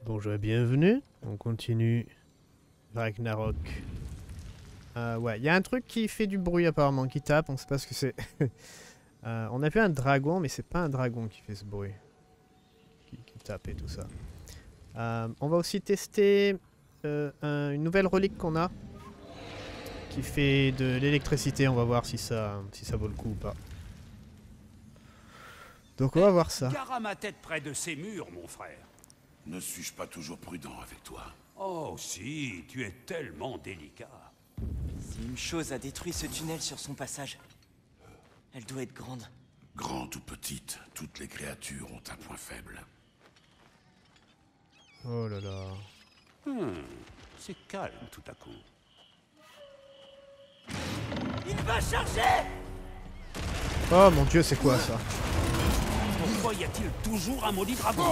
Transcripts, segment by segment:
Bonjour et bienvenue. On continue Ragnarok. Ouais, il y a un truc qui fait du bruit apparemment, qui tape, on sait pas ce que c'est. On a vu un dragon, mais c'est pas un dragon qui fait ce bruit. Qui tape et tout ça. On va aussi tester une nouvelle relique qu'on a. Qui fait de l'électricité, on va voir si ça vaut le coup ou pas. Donc on va voir ça. Gare à ma tête près de ces murs, mon frère. Ne suis-je pas toujours prudent avec toi? Oh si, tu es tellement délicat. Si une chose a détruit ce tunnel sur son passage, elle doit être grande. Grande ou petite, toutes les créatures ont un point faible. Oh là là. C'est calme tout à coup. Il va charger! Oh mon dieu, c'est quoi ça? Pourquoi y a-t-il toujours un maudit dragon?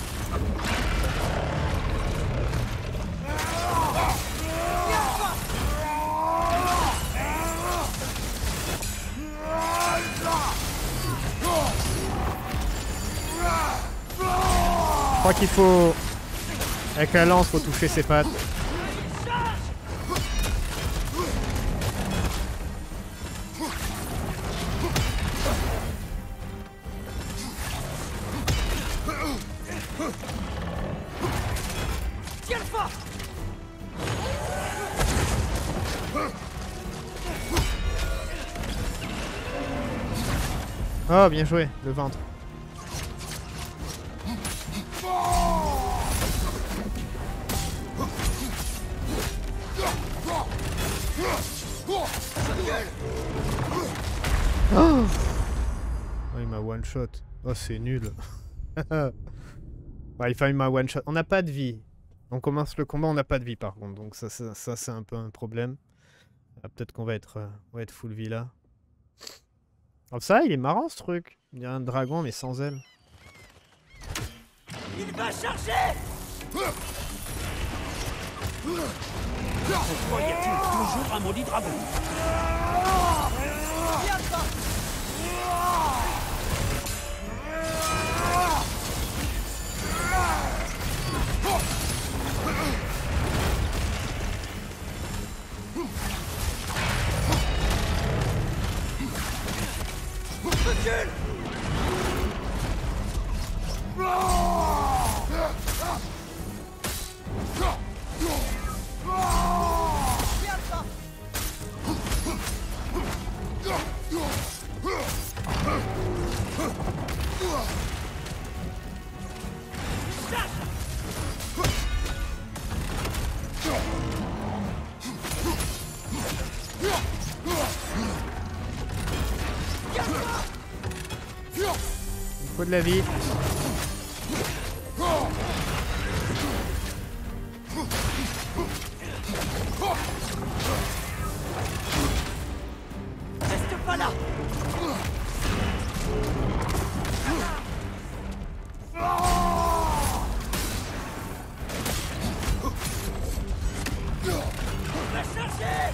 Je crois qu'il faut... Avec la lance, faut toucher ses pattes. Tiens fort! Oh, bien joué, le ventre. Oh, il m'a one shot. Oh, c'est nul. Ouais, il fallait ma one shot. On n'a pas de vie. On commence le combat, on n'a pas de vie par contre. Donc ça c'est un peu un problème. Peut-être qu'on va être full vie là. Alors ça, il est marrant ce truc. Il y a un dragon mais sans ailes. Il va charger! Pourquoi y a-t-il toujours un maudit dragon? Recule! Il faut de la vie. Reste pas là! Va charger!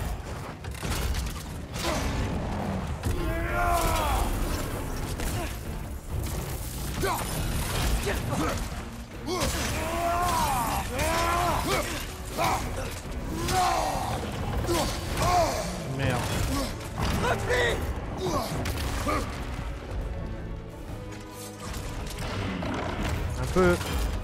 Merde. Replie! Un peu.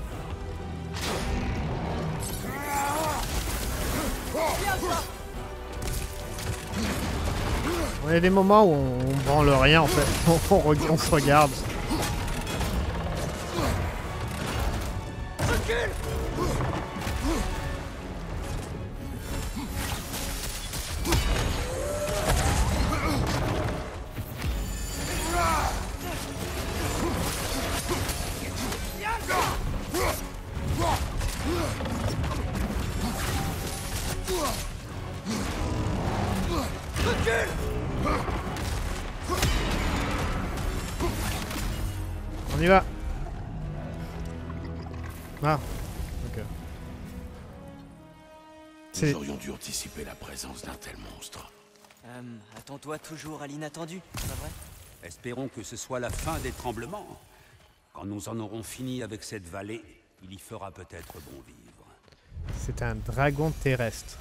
Il y a des moments où on branle rien en fait. On se regarde. Recule! Recule! On y va. Ah. Ok. Nous aurions dû anticiper la présence d'un tel monstre. Attends-toi toujours à l'inattendu, pas vrai? Espérons que ce soit la fin des tremblements. Quand nous en aurons fini avec cette vallée, Il y fera peut-être bon vivre. C'est un dragon terrestre.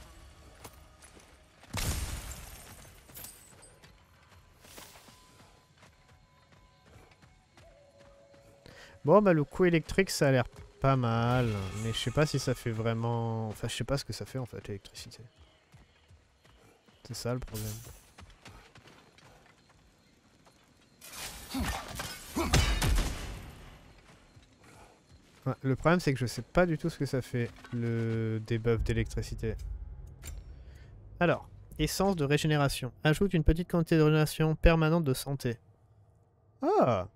Bon bah le coup électrique ça a l'air pas mal, mais je sais pas si ça fait vraiment... Enfin je sais pas ce que ça fait en fait l'électricité. C'est ça le problème. Ouais, le problème c'est que je sais pas du tout ce que ça fait le debuff d'électricité. Alors, essence de régénération. Ajoute une petite quantité de régénération permanente de santé. Ah!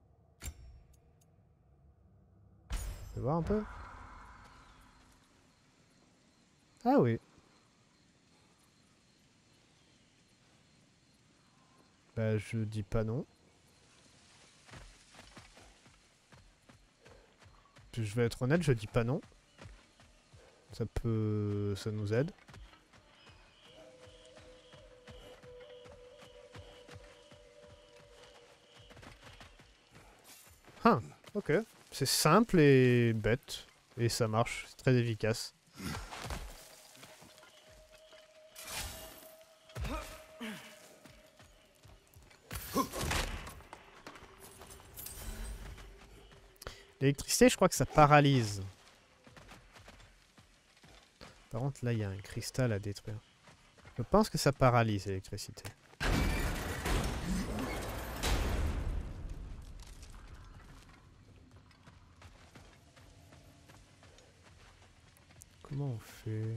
On peut voir un peu? Ah oui. Bah je dis pas non. Je vais être honnête, je dis pas non. Ça peut... ça nous aide. Ah, ok. C'est simple et bête. Et ça marche, c'est très efficace. L'électricité, je crois que ça paralyse. Par contre, là, il y a un cristal à détruire. Je pense que ça paralyse l'électricité. Comment on fait?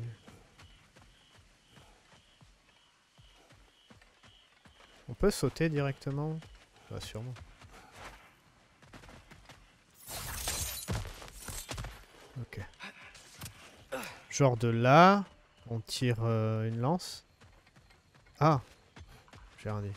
On peut sauter directement? Bah, sûrement. Ok. Genre de là, on tire une lance. Ah, j'ai rien dit.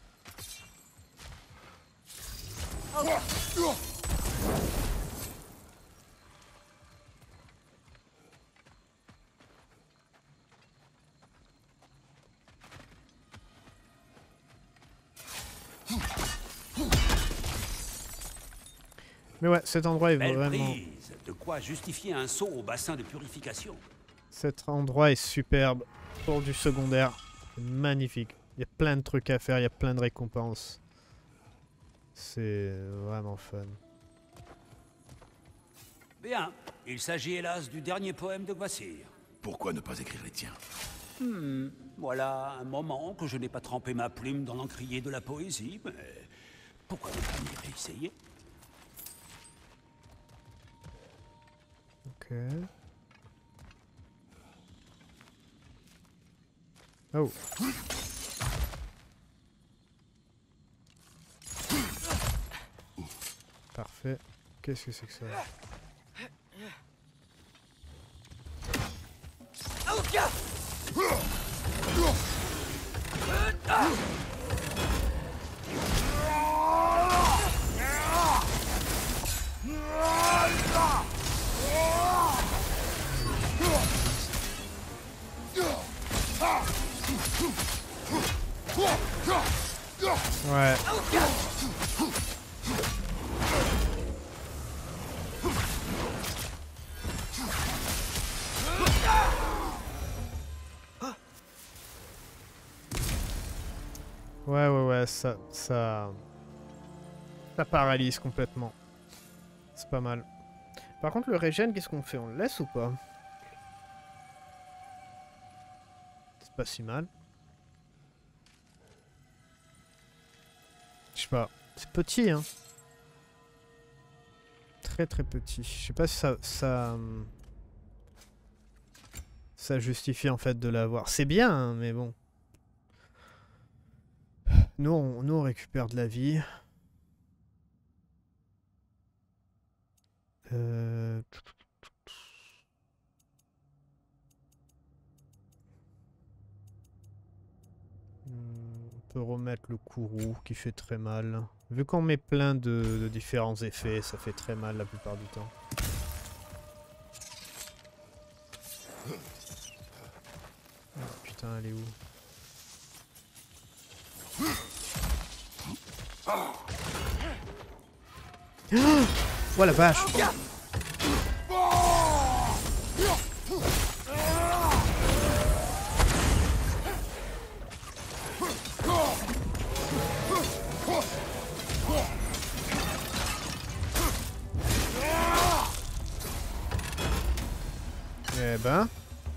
Mais ouais, cet endroit est Belle vraiment... prise. De quoi justifier un saut au bassin de purification. Cet endroit est superbe pour du secondaire. C'est magnifique. Il y a plein de trucs à faire, il y a plein de récompenses. C'est vraiment fun. Bien. Il s'agit hélas du dernier poème de Gwassir. Pourquoi ne pas écrire les tiens? Voilà un moment que je n'ai pas trempé ma plume dans l'encrier de la poésie, mais pourquoi ne pas m'y réessayer? Ok. Oh. Parfait. Qu'est-ce que c'est que ça? Ouais. Ouais, ça paralyse complètement. C'est pas mal. Par contre, le régène, qu'est-ce qu'on fait? On le laisse ou pas? C'est pas si mal. Je sais pas. C'est petit, hein. Très très petit. Je sais pas si ça justifie en fait de l'avoir. C'est bien, hein, mais bon. Nous on récupère de la vie. On peut remettre le courroux qui fait très mal. Vu qu'on met plein de différents effets, ça fait très mal la plupart du temps. Oh, putain, elle est où? Oh la vache! Eh ben.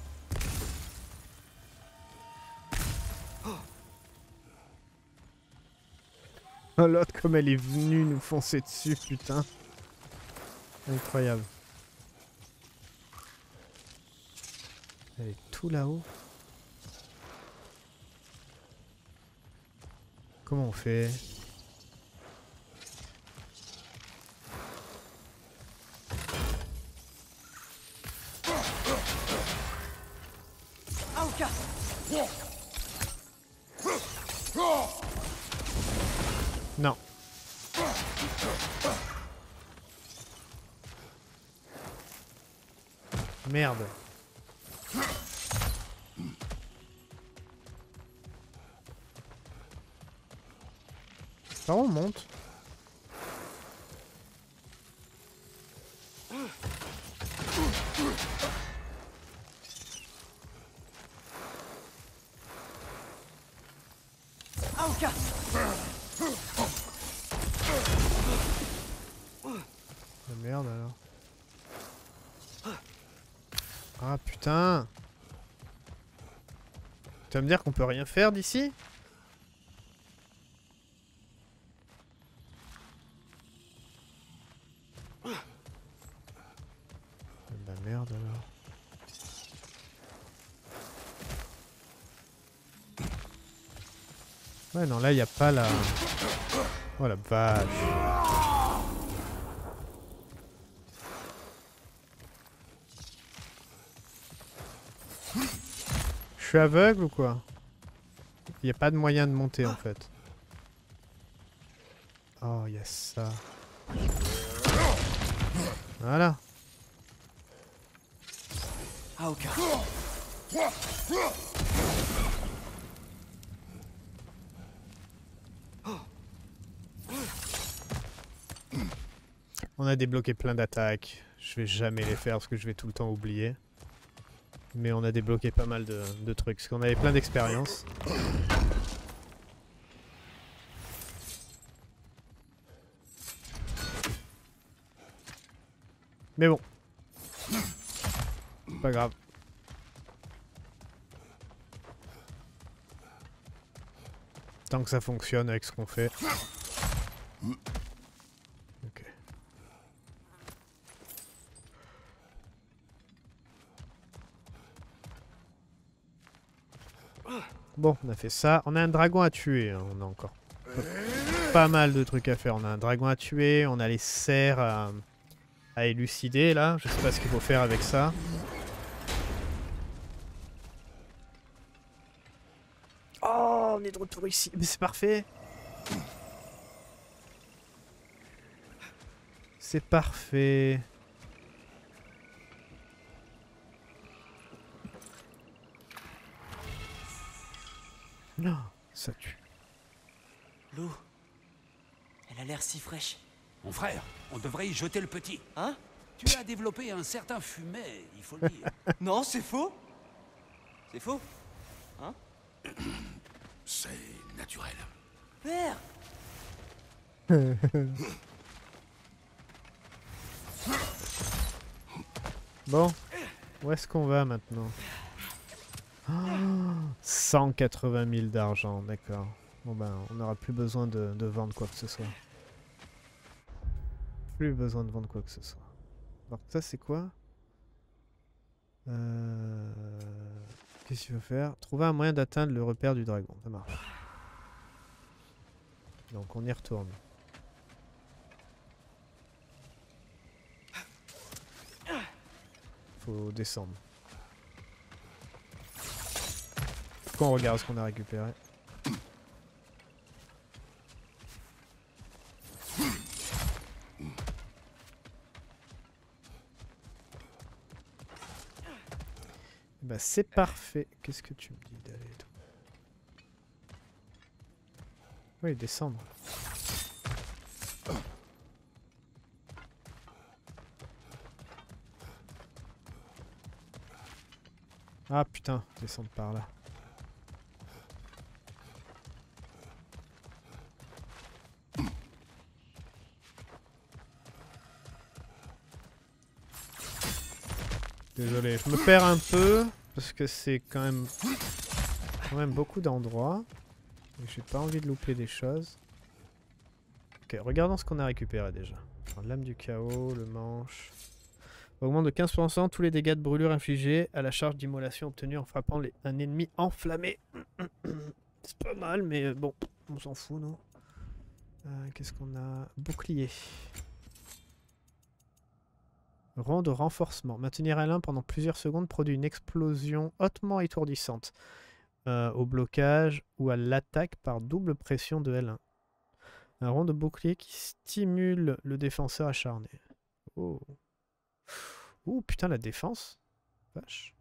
Oh, l'autre comme elle est venue nous foncer dessus, putain. Incroyable. Elle est tout là-haut. Comment on fait? Aoka! Non. Merde. Par où on monte? Aoka! Ah merde alors. Ah putain. Tu vas me dire qu'on peut rien faire d'ici? Bah merde alors. Ouais non là y a pas la... Oh la vache. Je suis aveugle ou quoi? Il n'y a pas de moyen de monter en fait. Oh, il y a ça. Voilà. Aoka! On a débloqué plein d'attaques. Je vais jamais les faire parce que je vais tout le temps oublier. Mais on a débloqué pas mal de trucs. Parce qu'on avait plein d'expérience. Mais bon. Pas grave. Tant que ça fonctionne avec ce qu'on fait. Ok. Bon, on a fait ça. On a un dragon à tuer. Hein. On a encore pas mal de trucs à faire. On a un dragon à tuer. On a les cerfs à élucider là. Je sais pas ce qu'il faut faire avec ça. Oh, on est de retour ici. Mais c'est parfait. C'est parfait. Non, ça tue. L'eau. Elle a l'air si fraîche. Mon frère, on devrait y jeter le petit. Hein? Tu as développé un certain fumet, il faut le dire. Non, c'est faux. C'est faux. C'est naturel. Père! Bon, où est-ce qu'on va maintenant? Oh, 180 000 d'argent, d'accord. Bon ben, on n'aura plus besoin de vendre quoi que ce soit. Plus besoin de vendre quoi que ce soit. Alors ça c'est quoi? Qu'est-ce qu'il faut faire? Trouver un moyen d'atteindre le repère du dragon, ça marche. Donc on y retourne. Faut descendre. Pourquoi on regarde ce qu'on a récupéré? Bah c'est parfait. Qu'est-ce que tu me dis d'aller et tout? Oui, descendre. Ah putain, descendre par là. Désolé, je me perds un peu parce que c'est quand même beaucoup d'endroits. Et j'ai pas envie de louper des choses. Ok, regardons ce qu'on a récupéré déjà. Alors, lame du chaos, le manche. Augmente de 15% tous les dégâts de brûlure infligés à la charge d'immolation obtenue en frappant un ennemi enflammé. C'est pas mal, mais bon, on s'en fout, non? Qu'est-ce qu'on a? Bouclier. Rond de renforcement. Maintenir L1 pendant plusieurs secondes produit une explosion hautement étourdissante au blocage ou à l'attaque par double pression de L1. Un rond de bouclier qui stimule le défenseur acharné. Oh. Ouh, putain, la défense. Vache.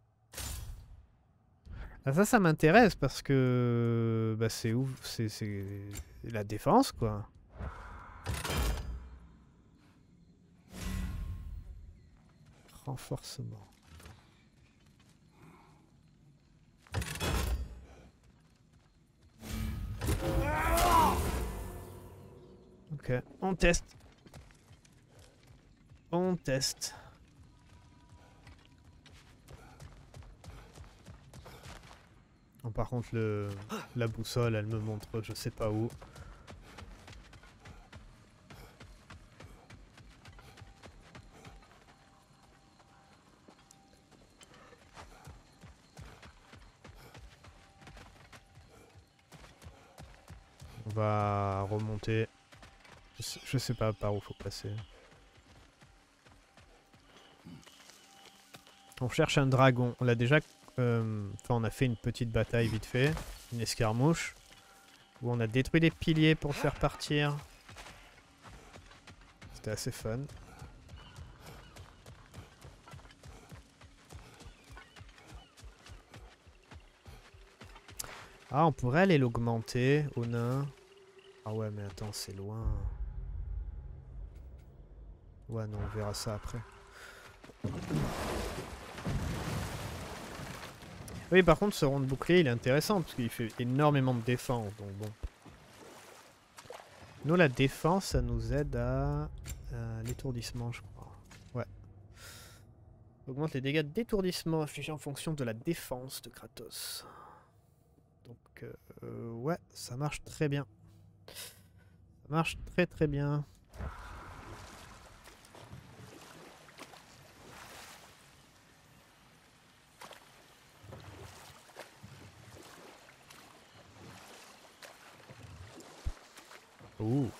Ah, ça m'intéresse parce que... Bah, c'est ouf. C'est la défense, quoi. Renforcement. Ok, on teste. On teste. Bon, par contre, la boussole, elle me montre je sais pas où. On va remonter. Je sais pas par où faut passer. On cherche un dragon. On l'a déjà... Enfin, on a fait une petite bataille vite fait. Une escarmouche. Où on a détruit des piliers pour le faire partir. C'était assez fun. Ah, on pourrait aller l'augmenter au nain. Ah ouais, mais attends, c'est loin. Ouais, non, on verra ça après. Oui, par contre, ce rond de bouclier, il est intéressant parce qu'il fait énormément de défense. Donc bon. Nous, la défense, ça nous aide à l'étourdissement, je crois. Ouais. Augmente les dégâts d'étourdissement infligés en fonction de la défense de Kratos. Donc, ouais, ça marche très bien. Ça marche très très bien. Ouh.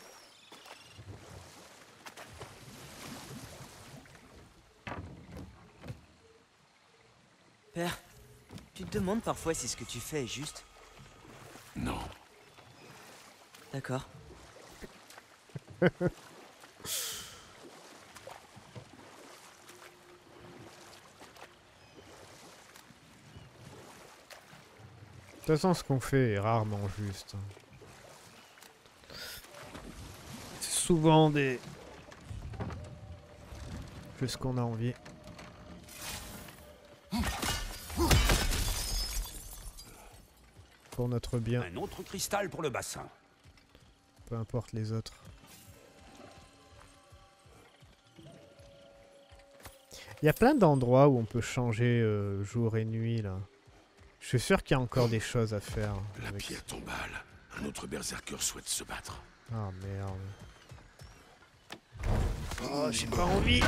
Père, tu te demandes parfois si ce que tu fais est juste? Non. D'accord. De toute façon, ce qu'on fait est rarement juste. C'est souvent des... Juste qu'on a envie. Pour notre bien. Un autre cristal pour le bassin. Peu importe les autres. Il y a plein d'endroits où on peut changer jour et nuit là. Je suis sûr qu'il y a encore des choses à faire. La pierre tombale. Un autre berserker souhaite se battre. Ah merde. Oh, j'ai pas envie.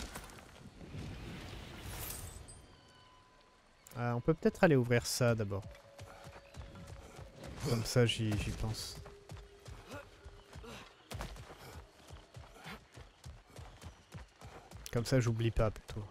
On peut peut-être aller ouvrir ça d'abord. Comme ça, j'y pense. Comme ça, j'oublie pas plutôt.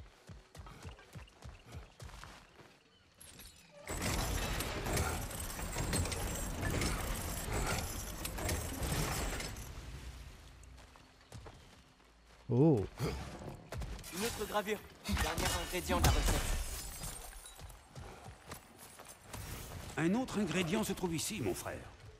Oh. Une autre gravure. Dernier ingrédient de la recette. Un autre ingrédient se trouve ici, mon frère.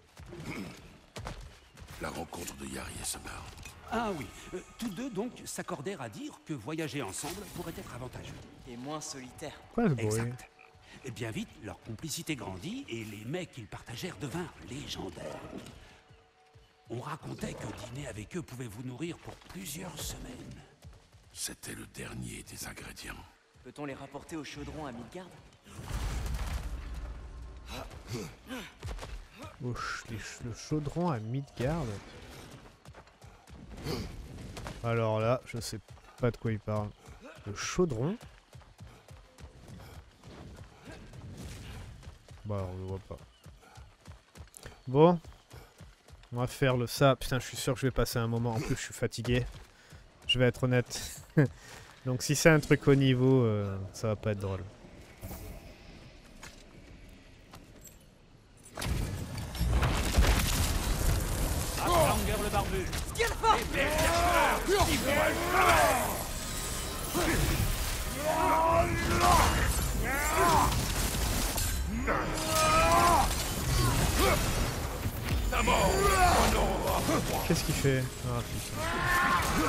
La rencontre de Yari et Samar. Ah oui, tous deux donc s'accordèrent à dire que voyager ensemble pourrait être avantageux. Et moins solitaire. Quoi ce bruit? Exact. Et bien vite, leur complicité grandit et les mets qu'ils partagèrent devinrent légendaires. On racontait que dîner avec eux pouvait vous nourrir pour plusieurs semaines. C'était le dernier des ingrédients. Peut-on les rapporter au chaudron à Midgard? Le chaudron à Midgard. Alors là, je sais pas de quoi il parle. Le chaudron? Bah alors, on le voit pas. Bon. On va faire le ça. Putain, je suis sûr que je vais passer un moment. En plus, je suis fatigué. Je vais être honnête. Donc si c'est un truc au niveau, ça va pas être drôle. Langer le barbu. Qu'est-ce qu'il fait? Ah putain.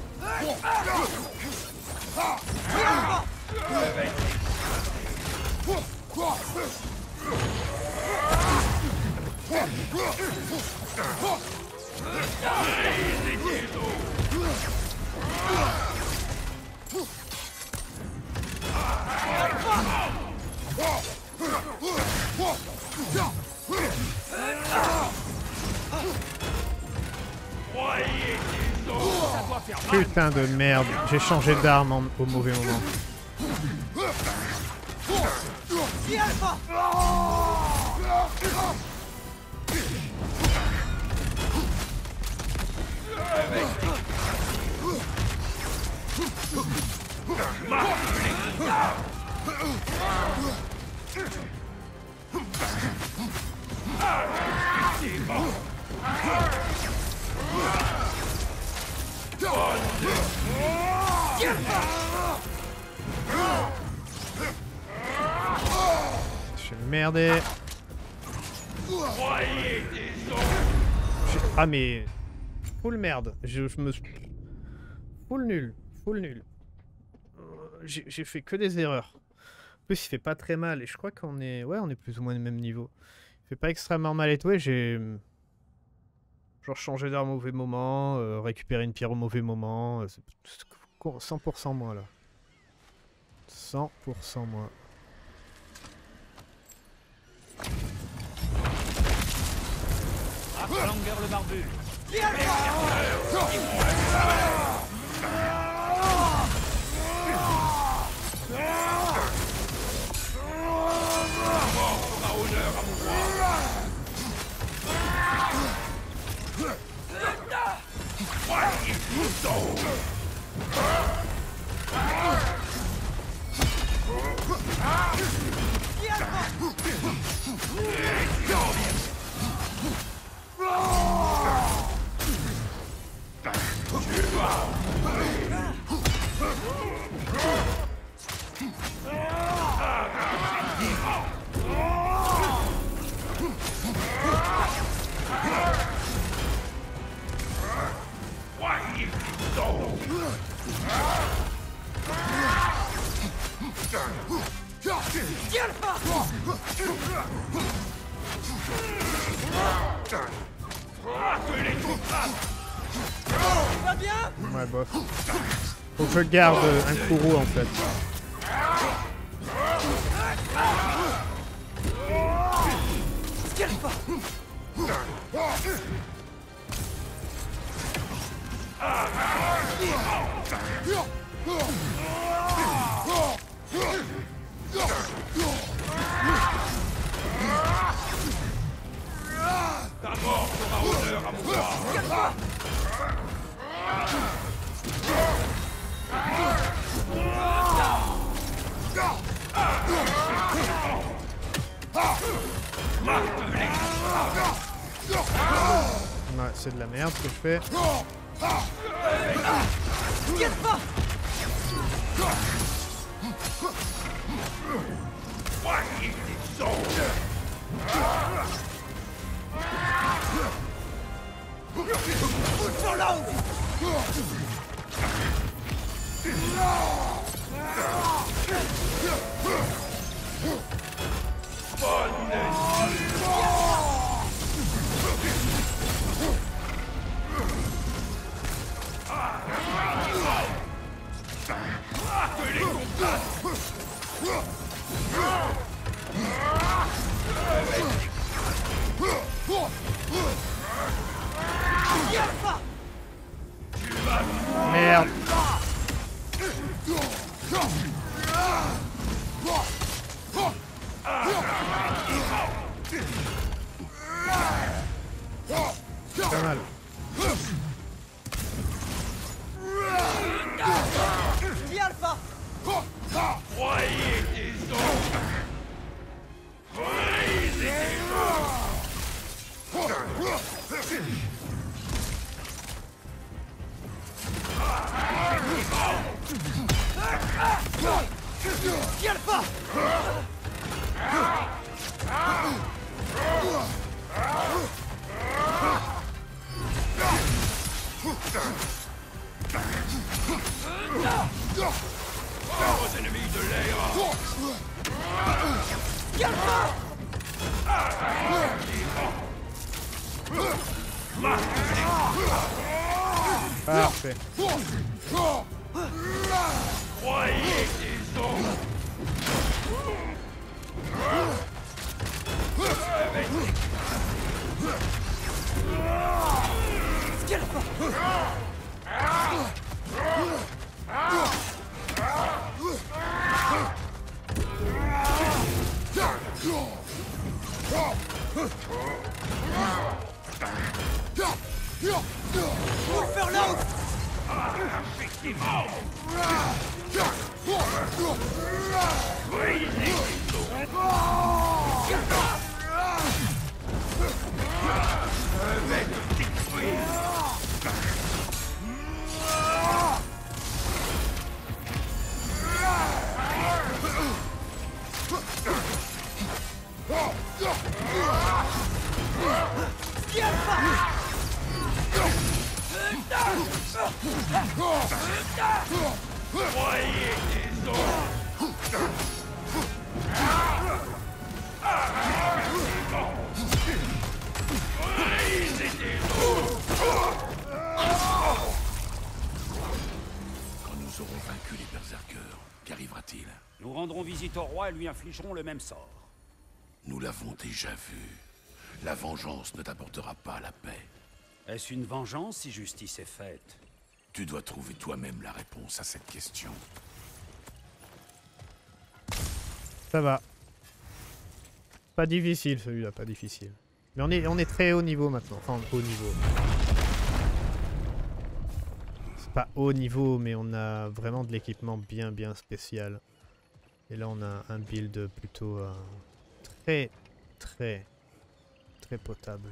Putain de merde, j'ai changé d'arme au mauvais moment. Je vais merder. Ah mais... Full merde. Je me... Full nul. Full nul. J'ai fait que des erreurs. En plus il fait pas très mal et je crois qu'on est... Ouais, on est plus ou moins au même niveau. Il fait pas extrêmement mal et tout et j'ai... Genre changer d'arme au mauvais moment, récupérer une pierre au mauvais moment. 100% moins là. 100% moins. Langer le barbu. Ouais, bof. Faut que je garde un Kuro en fait. Ta mort fera honneur à mon roi. Ouais, c'est de la merde ce que je fais. Merde. Pas mal. Dis Alpha! Dis Alpha! Aux ennemis de l'air. Dis Alpha! Parfait. Croyez qu'ils ont. Dis Alpha! Warfurload! Effectivement. Dis Alpha! Croyez qu'ils ont. Quand nous aurons vaincu les berserkers, qu'arrivera-t-il? Nous rendrons visite au roi et lui infligerons le même sort. Nous l'avons déjà vu. La vengeance ne t'apportera pas la paix. Est-ce une vengeance si justice est faite? Tu dois trouver toi-même la réponse à cette question. Ça va. Pas difficile celui-là, pas difficile. Mais on est très haut niveau maintenant. Enfin, haut niveau. C'est pas haut niveau, mais on a vraiment de l'équipement bien spécial. Et là, on a un build plutôt très potable.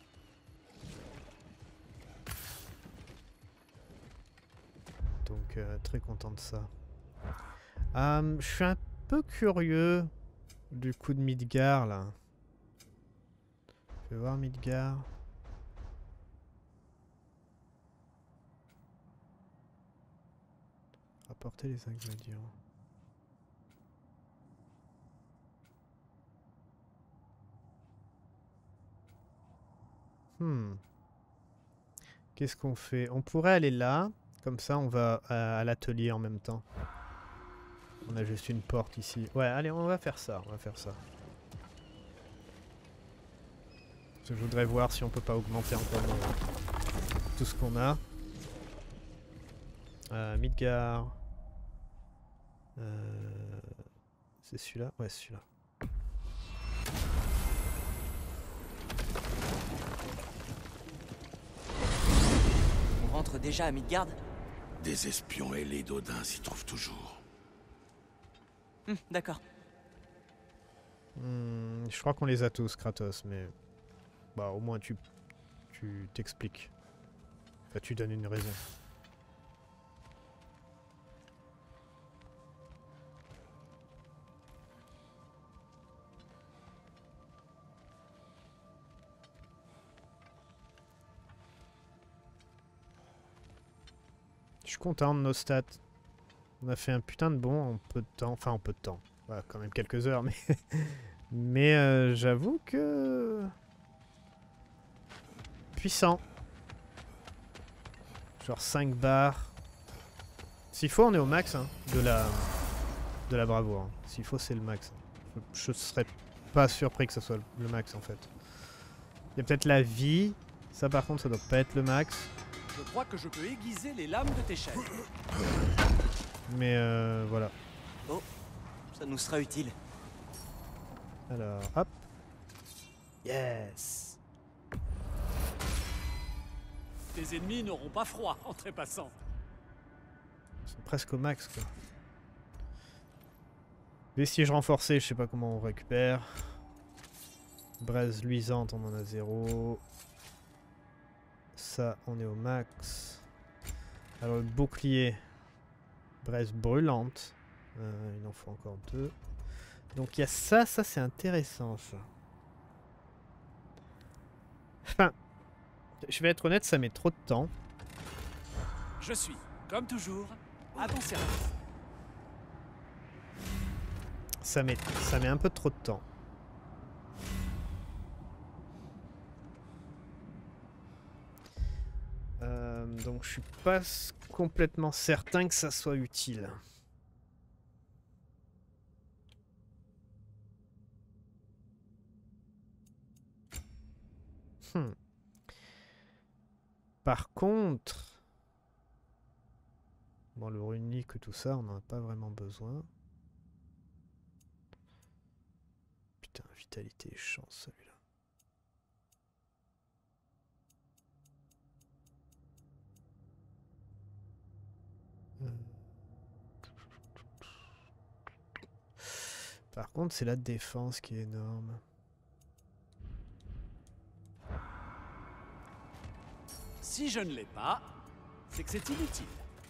Donc, très content de ça. Je suis un peu curieux du coup de Midgar là. Je vais voir Midgar. Rapporter les ingrédients. Qu'est-ce qu'on fait? On pourrait aller là. Comme ça, on va à l'atelier en même temps. On a juste une porte ici. Ouais, allez, on va faire ça. On va faire ça. Parce que je voudrais voir si on peut pas augmenter encore tout ce qu'on a. Midgar. C'est celui-là? Ouais, c'est celui-là. On rentre déjà à Midgard? Des espions ailés d'Odin s'y trouvent toujours. D'accord. Je crois qu'on les a tous, Kratos, mais... Bah, au moins tu t'expliques. Enfin, tu donnes une raison. Je suis content de nos stats. On a fait un putain de bond en peu de temps. Enfin, en peu de temps. Voilà, quand même quelques heures, mais... mais j'avoue que... Puissant. Genre 5 barres. S'il faut, on est au max hein, de la bravoure. Hein. S'il faut, c'est le max. Je serais pas surpris que ce soit le max en fait. Il y a peut-être la vie. Ça par contre, ça doit pas être le max. Je crois que je peux aiguiser les lames de tes chaînes. Mais voilà. Oh, ça nous sera utile. Alors, hop. Yes. Tes ennemis n'auront pas froid en trépassant. Ils sont presque au max quoi. Vestige renforcé, je sais pas comment on récupère. Braise luisante, on en a 0. Ça, on est au max. Alors le bouclier. Braise brûlante. Il en faut encore 2. Donc il y a ça, ça c'est intéressant ça. Enfin, je vais être honnête, ça met trop de temps. Je suis, comme toujours, à ton service. Ça met un peu trop de temps. Donc je suis pas complètement certain que ça soit utile. Par contre, bon, le runique, tout ça, on n'en a pas vraiment besoin. Putain, vitalité et chance, celui-là. Par contre, c'est la défense qui est énorme. Si je ne l'ai pas, c'est que c'est inutile.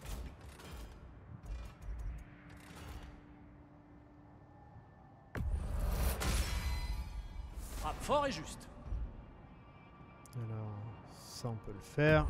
Frappe fort et juste. Alors, ça on peut le faire.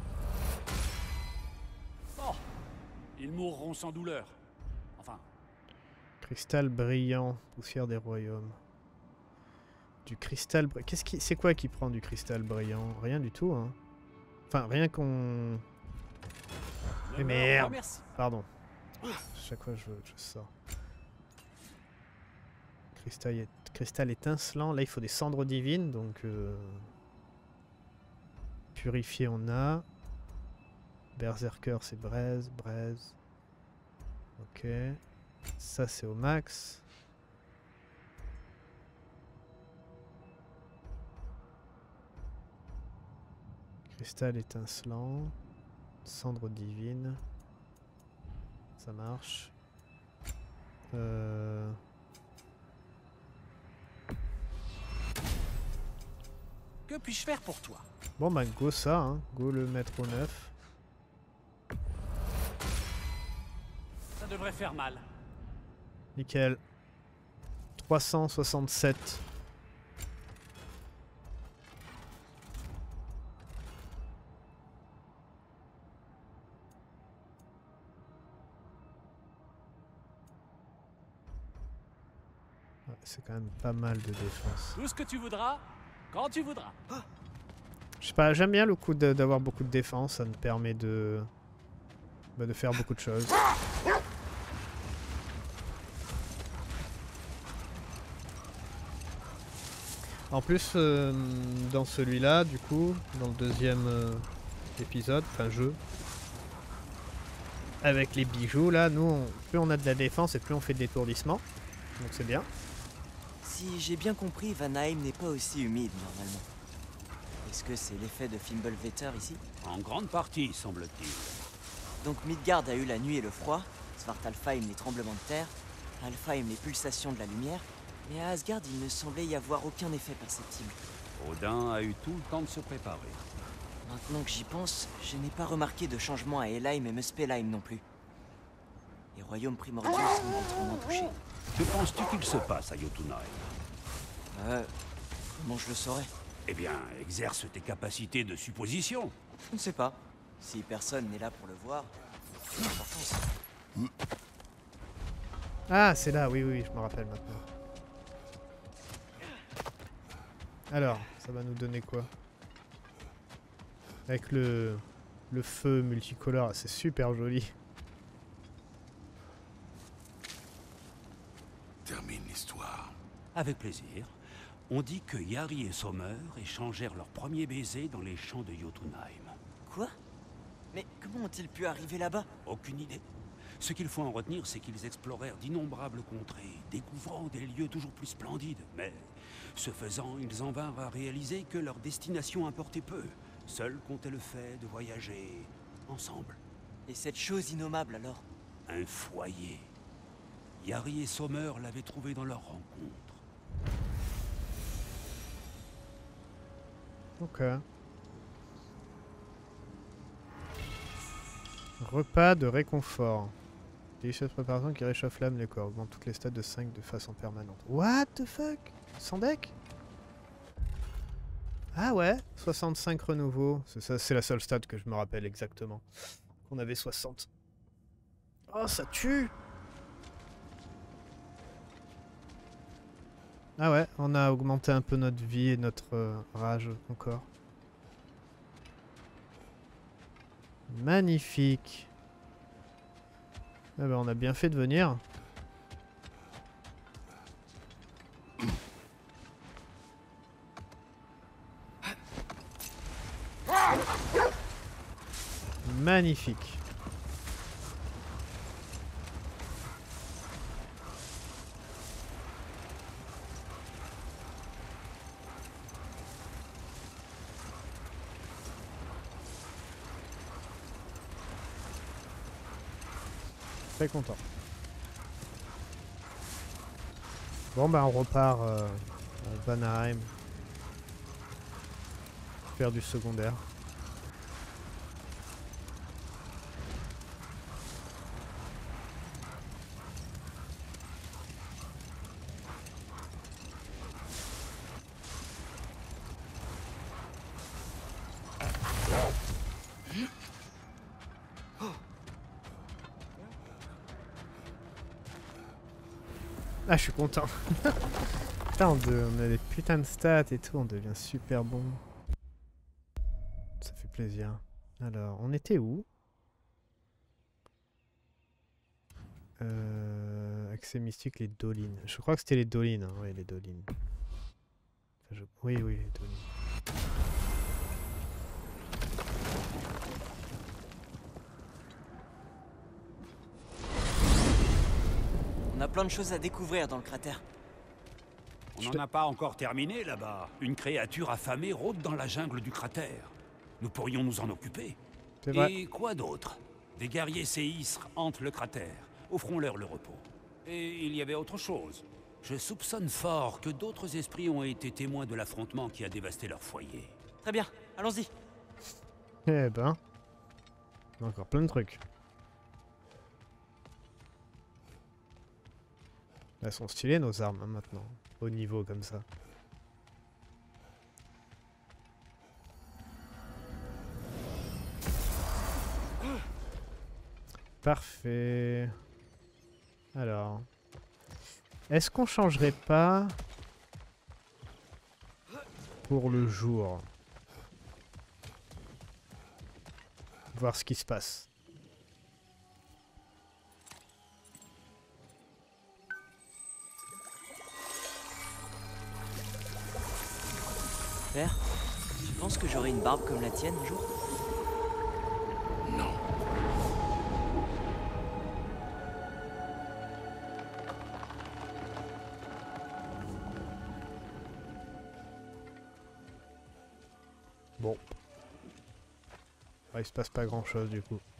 Oh, ils mourront sans douleur. Enfin, Cristal brillant, poussière des royaumes. Du cristal brillant. C'est quoi qui prend du cristal brillant? Rien du tout, hein. Enfin, rien qu'on... Mais merde! Pardon. Chaque fois, je sors. Cristal étincelant. Là, il faut des cendres divines, donc... Purifié, on a. Berserker, c'est braise. Ok. Ça, c'est au max. Cristal étincelant. Cendre divine. Ça marche. Que puis-je faire pour toi? Bon bah go ça, hein. Go le mettre au 9. Ça devrait faire mal. Nickel. 367. Ouais, c'est quand même pas mal de défense. Tout ce que tu voudras, quand tu voudras. Je sais pas, j'aime bien le coup d'avoir beaucoup de défense, ça me permet de faire beaucoup de choses. En plus, dans celui-là, du coup, dans le deuxième épisode, enfin jeu, avec les bijoux, là, nous, plus on a de la défense et plus on fait de l'étourdissement. Donc c'est bien. Si j'ai bien compris, Vanheim n'est pas aussi humide normalement. Est-ce que c'est l'effet de Fimbulvetter ici? En grande partie, semble-t-il. Donc Midgard a eu la nuit et le froid, Svartalfheim les tremblements de terre, Alfheim les pulsations de la lumière, mais à Asgard il ne semblait y avoir aucun effet perceptible. Odin a eu tout le temps de se préparer. Maintenant que j'y pense, je n'ai pas remarqué de changement à Helheim et Muspelheim non plus. Les royaumes primordiaux semblent être moins touchés. Que penses-tu qu'il se passe à Jotunheim? Comment je le saurais? Eh bien, exerce tes capacités de supposition. Je ne sais pas. Si personne n'est là pour le voir, c'est l'importance. Ah, c'est là, oui, je me rappelle maintenant. Alors, ça va nous donner quoi? Avec le feu multicolore, c'est super joli. termine l'histoire. Avec plaisir. On dit que Yari et Sommer échangèrent leur premier baiser dans les champs de Jotunheim. Quoi? Mais comment ont-ils pu arriver là-bas? Aucune idée. Ce qu'il faut en retenir, c'est qu'ils explorèrent d'innombrables contrées, découvrant des lieux toujours plus splendides. Mais, ce faisant, ils en vinrent à réaliser que leur destination importait peu. Seul comptait le fait de voyager ensemble. Et cette chose innommable alors? Un foyer. Yari et Sommer l'avaient trouvé dans leur rencontre. Ok. Repas de réconfort. Délicieuse préparation qui réchauffe l'âme, les corps. Augmente toutes les stats de 5 de façon permanente. What the fuck? Sans deck? Ah ouais, 65 renouveaux. C'est la seule stat que je me rappelle exactement. On avait 60. Oh, ça tue! Ah ouais, on a augmenté un peu notre vie et notre rage encore. Magnifique. Ah bah on a bien fait de venir. Magnifique. Très content. Bon bah on repart à Vanaheim. Faire du secondaire. Ah, je suis content. Putain, on a des putains de stats et tout, on devient super bon. Ça fait plaisir. Alors, on était où? Accès mystique, les dolines. Je crois que c'était les dolines. Hein. Oui, les dolines. Enfin, oui, oui, les dolines. On a plein de choses à découvrir dans le cratère. On n'en a pas encore terminé là-bas. Une créature affamée rôde dans la jungle du cratère. Nous pourrions nous en occuper. C'est vrai. Et quoi d'autre? Des guerriers séisres hantent le cratère. Offrons-leur le repos. Et il y avait autre chose. Je soupçonne fort que d'autres esprits ont été témoins de l'affrontement qui a dévasté leur foyer. Très bien, allons-y. Eh ben. On a encore plein de trucs. Elles sont stylées nos armes hein, maintenant. Au niveau comme ça. Parfait. Alors. Est-ce qu'on changerait pas pour le jour? Voir ce qui se passe. Père, tu penses que j'aurai une barbe comme la tienne un jour? Non. Bon. Ouais, il se passe pas grand chose du coup.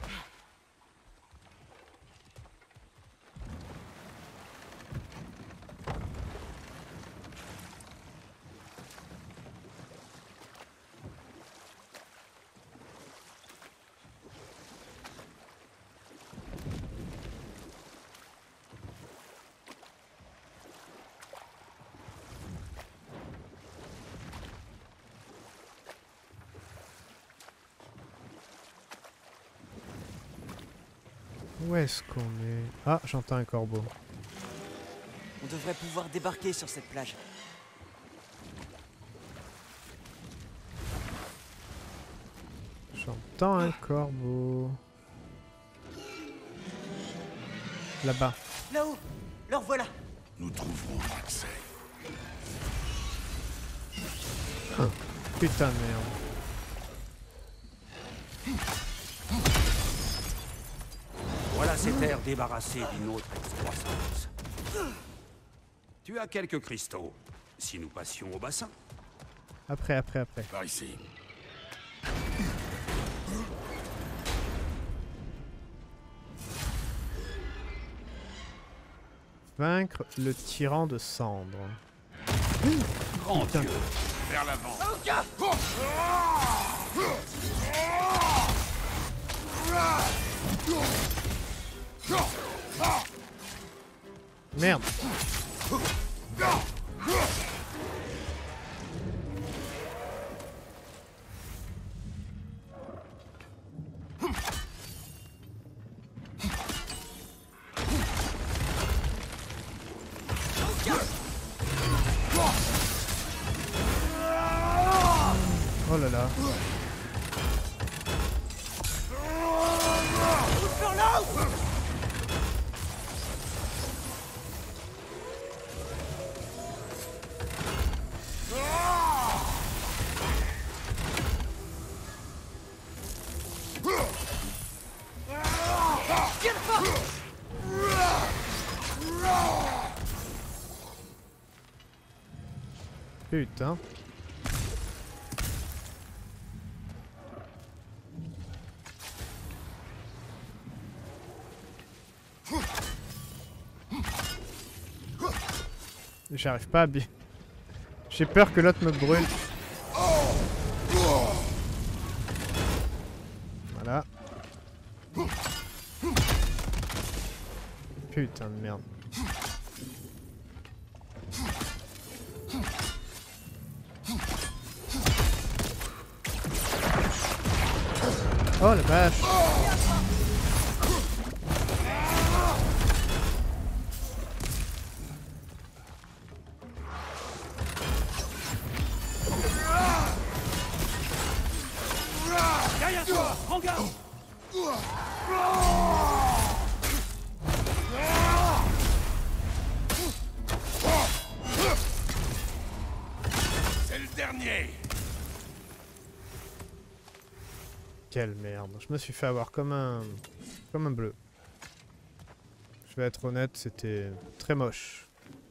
Où est-ce qu'on est? Ah, j'entends un corbeau. On devrait pouvoir débarquer sur cette plage. J'entends un corbeau. Là-bas. Là-haut! Leur voilà! nous trouverons l'accès. Putain de merde. Voilà ces terres débarrassées d'une autre excroissance. Tu as quelques cristaux. Si nous passions au bassin. Après. Par ici. Vaincre le tyran de cendres. Grand Putain. Dieu. Vers l'avant. Merde. Oh là là. Putain. J'arrive pas à bien. J'ai peur que l'autre me brûle. Voilà. Putain de merde. Oh la vache. Derrière toi, prends garde. C'est le dernier. Quelle merde. Je me suis fait avoir comme un bleu. Je vais être honnête, c'était très moche.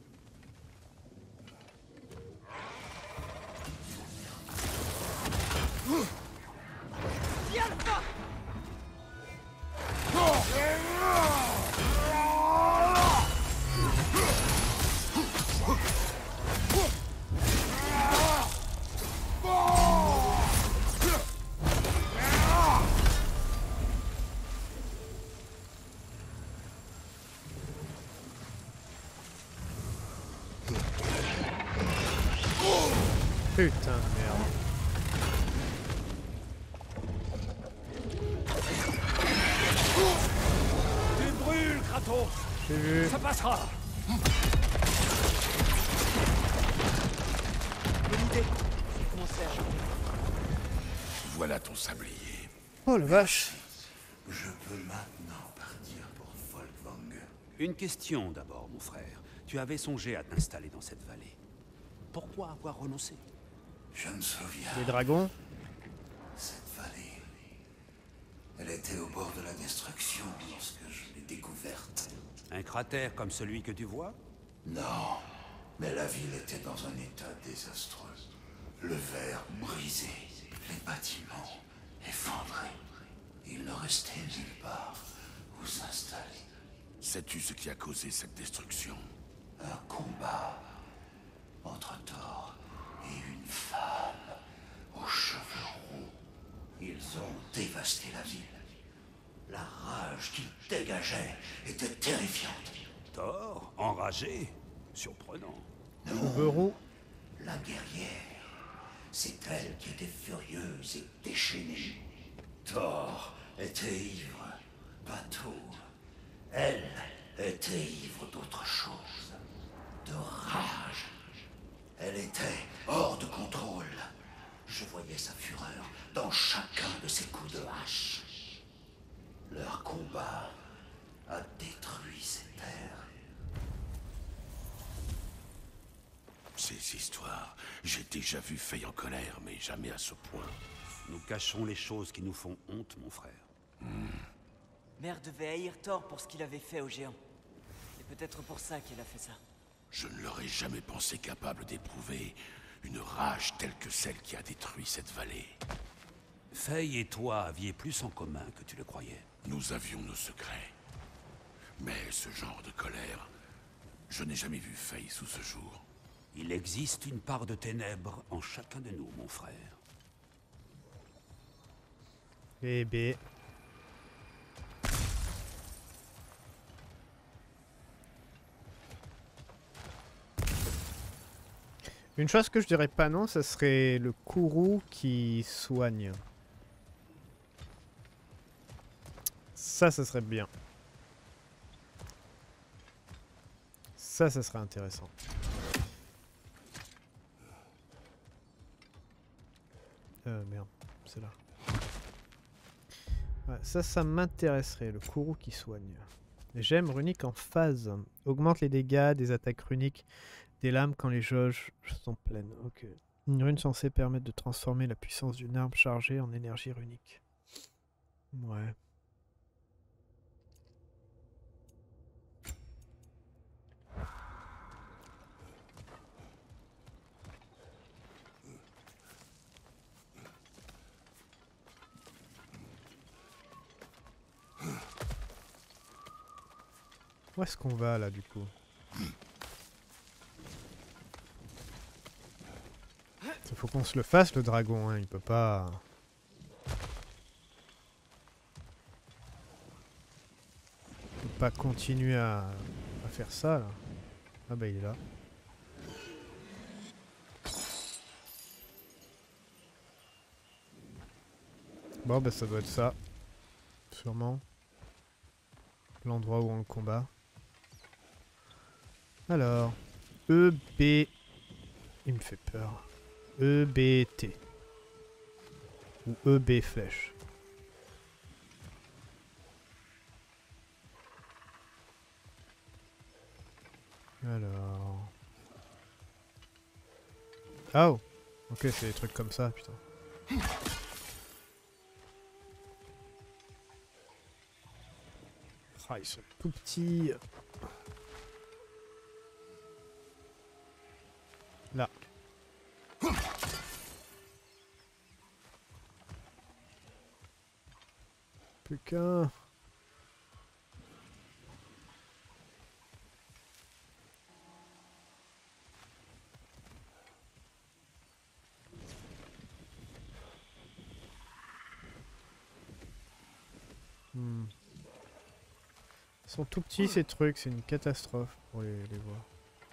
Putain de merde. Tu brûles, Kratos. J'ai vu. Ça passera. Bonne idée. J'ai commencé à chauffer. Voilà ton sablier. Oh la vache. Je peux maintenant partir pour Folkvang. Une question d'abord, mon frère. Tu avais songé à t'installer dans cette vallée. Pourquoi avoir renoncé? Je me souviens. Les dragons. Cette vallée. Elle était au bord de la destruction lorsque je l'ai découverte. Un cratère comme celui que tu vois? Non, mais la ville était dans un état désastreux. Le verre brisé, les bâtiments effondrés. Il ne restait nulle part où s'installer. Sais-tu ce qui a causé cette destruction? Un combat entre Thor et une femme aux cheveux roux. Ils ont dévasté la ville. La rage qu'ils dégageaient était terrifiante. Thor, enragé? Surprenant. Cheveux roux. La guerrière, c'est elle qui était furieuse et déchaînée. Thor était ivre, bateau. Elle était ivre d'autre chose, de rage. Elle était hors de contrôle. Je voyais sa fureur dans chacun de ses coups de hache. Leur combat a détruit ces terres. cette histoire. J'ai déjà vu Faye en colère, mais jamais à ce point. Nous cachons les choses qui nous font honte, mon frère. Mère devait haïr Thor pour ce qu'il avait fait aux géants. C'est peut-être pour ça qu'il a fait ça. Je ne l'aurais jamais pensé capable d'éprouver une rage telle que celle qui a détruit cette vallée. Faye et toi aviez plus en commun que tu le croyais. Nous avions nos secrets. Mais ce genre de colère, je n'ai jamais vu Faye sous ce jour. Il existe une part de ténèbres en chacun de nous, mon frère. Bébé. Une chose que je dirais pas non, ça serait le courroux qui soigne. Ça serait bien. Ça serait intéressant. Merde, c'est là. Ouais, ça m'intéresserait, le courroux qui soigne. Gemme runique en phase. Augmente les dégâts des attaques runiques des lames quand les jauges sont pleines. Ok. Une rune censée permettre de transformer la puissance d'une arme chargée en énergie runique. Ouais. Où est-ce qu'on va là du coup? Il faut qu'on se le fasse le dragon, hein. Il peut pas... Il peut pas continuer à faire ça là. Ah bah il est là. Bon bah ça doit être ça. Sûrement. L'endroit où on le combat. Alors. EB... Il me fait peur. EBT. Ou EB flèche. Alors... Oh! Ok, c'est des trucs comme ça, putain. Ah, ils sont tout petits. Là. Plus qu'un. Ils sont tout petits ces trucs, c'est une catastrophe pour les voir.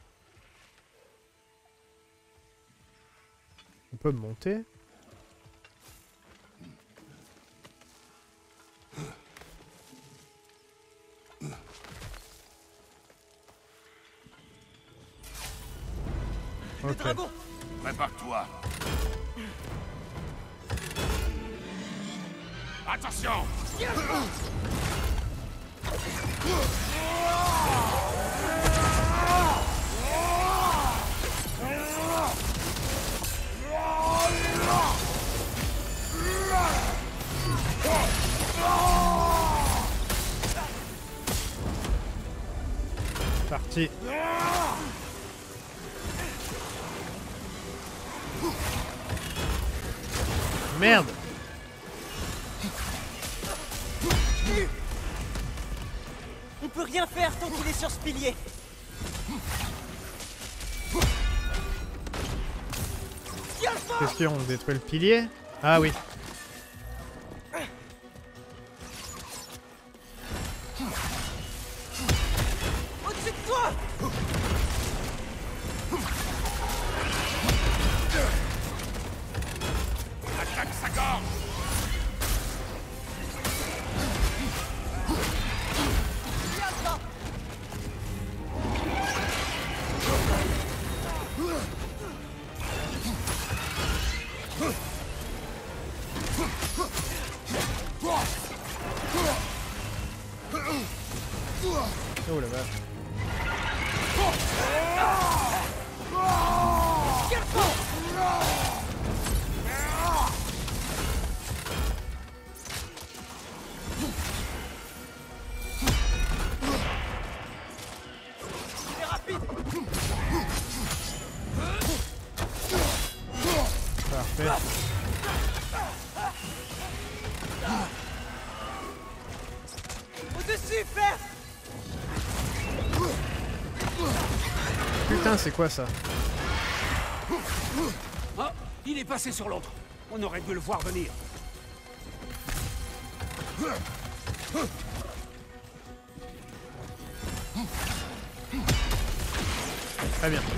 On peut monter? Ok. Prépare-toi. Attention! Parti. Merde. On peut rien faire tant qu'il est sur ce pilier. Qu'est-ce qu'ils ont détruit le pilier? Ah oui. Au-dessus de toi! Attaque sa gorge! Oh la vache. fais? Au-dessus, frère! Putain, c'est quoi ça? Ah, il est passé sur l'autre. On aurait dû le voir venir. Très bien.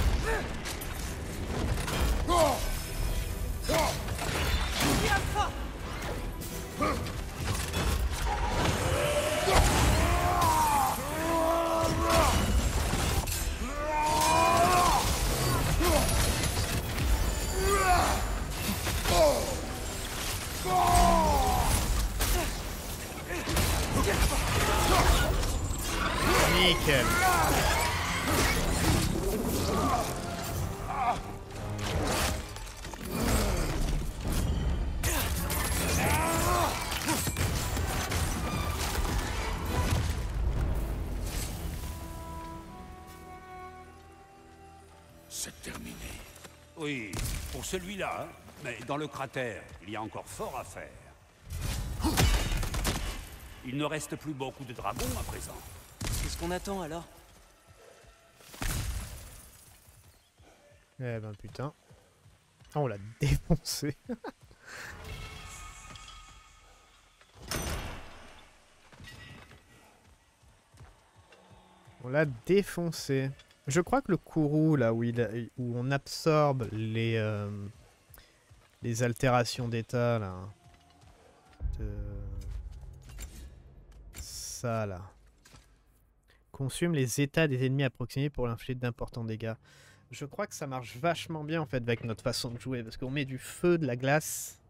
Nickel. C'est terminé. Oui, pour celui-là, hein. Mais dans le cratère, il y a encore fort à faire. Il ne reste plus beaucoup de dragons à présent. Qu'est-ce qu'on attend alors? Eh ben putain. Ah, on l'a défoncé. On l'a défoncé. Je crois que le Kourou, là où, où on absorbe les altérations d'état, là. Ça, là. Consume les états des ennemis à proximité pour infliger d'importants dégâts. Je crois que ça marche vachement bien, en fait, avec notre façon de jouer. Parce qu'on met du feu, de la glace.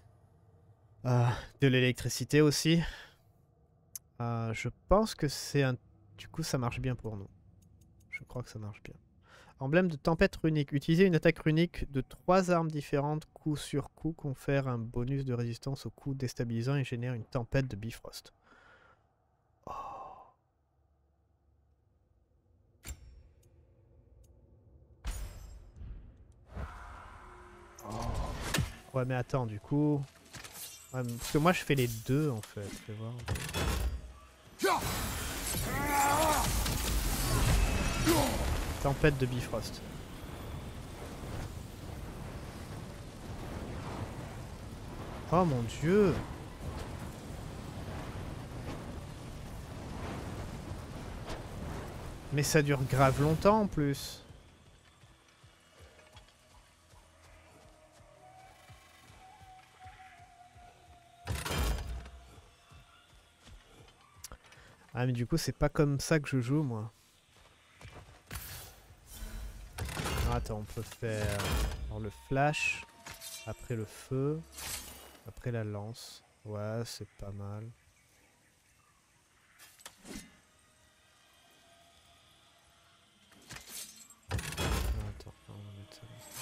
De l'électricité aussi. Je pense que c'est un... Du coup, ça marche bien pour nous. Je crois que ça marche bien. Emblème de tempête runique. Utiliser une attaque runique de 3 armes différentes, coup sur coup, confère un bonus de résistance aux coups déstabilisants et génère une tempête de Bifrost. Oh. Oh. Ouais, mais attends, du coup... Ouais, parce que moi, je fais les deux, en fait. Fais voir. Tempête de Bifrost. Oh mon dieu! Mais ça dure grave longtemps en plus. Ah mais du coup c'est pas comme ça que je joue moi. Attends, on peut faire alors, le flash, après le feu, après la lance. Ouais, c'est pas mal. Attends, on va mettre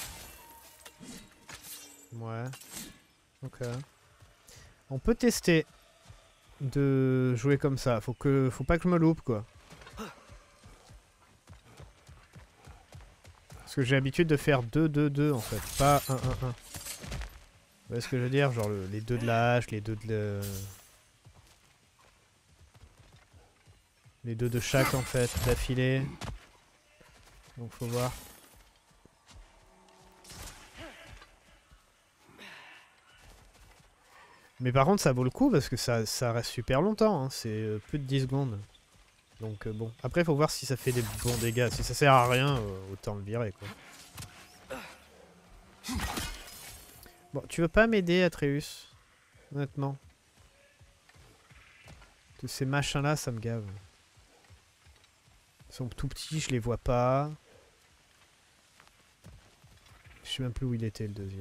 ça. Ouais. Ok. On peut tester de jouer comme ça. Faut pas que je me loupe quoi. Parce que j'ai l'habitude de faire 2-2-2 en fait, pas 1-1-1. Vous voyez ce que je veux dire? Genre les deux de la hache, les deux de les deux de chaque en fait, d'affilée. Donc faut voir. Mais par contre ça vaut le coup parce que ça reste super longtemps, hein. C'est plus de 10 secondes. Donc bon, après faut voir si ça fait des bons dégâts. Si ça sert à rien, autant le virer quoi. Bon, tu veux pas m'aider Atreus? Honnêtement. Tous ces machins là, ça me gave. Ils sont tout petits, je les vois pas. Je sais même plus où il était le deuxième.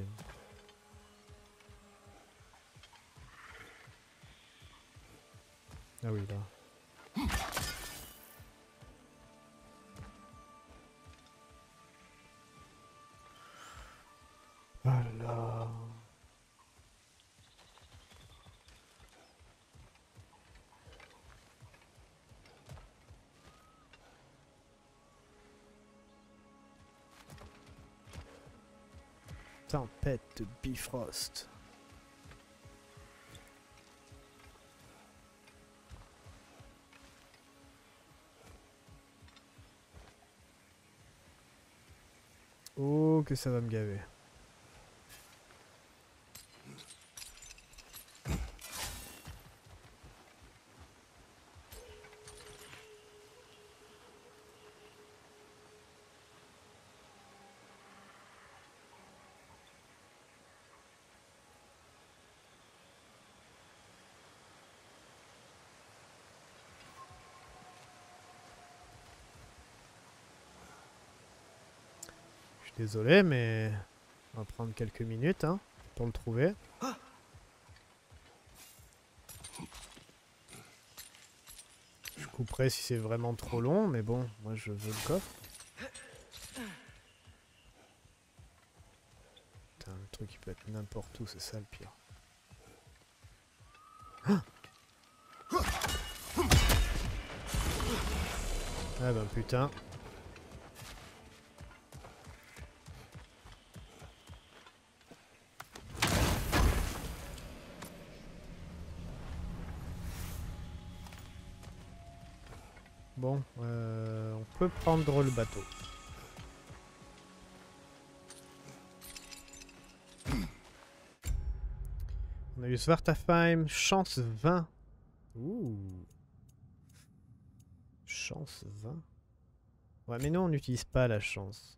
Ah oui, là. Ah là là. Tempête de Bifrost. Oh, que ça va me gaver. Désolé, mais on va prendre quelques minutes hein, pour le trouver. Je couperai si c'est vraiment trop long, mais bon, moi je veux le coffre. Putain, le truc il peut être n'importe où, c'est ça le pire. Ah ben putain. Bon, on peut prendre le bateau. On a eu Svartalfheim, chance 20. Ouh. Chance 20. Ouais, mais nous on n'utilise pas la chance.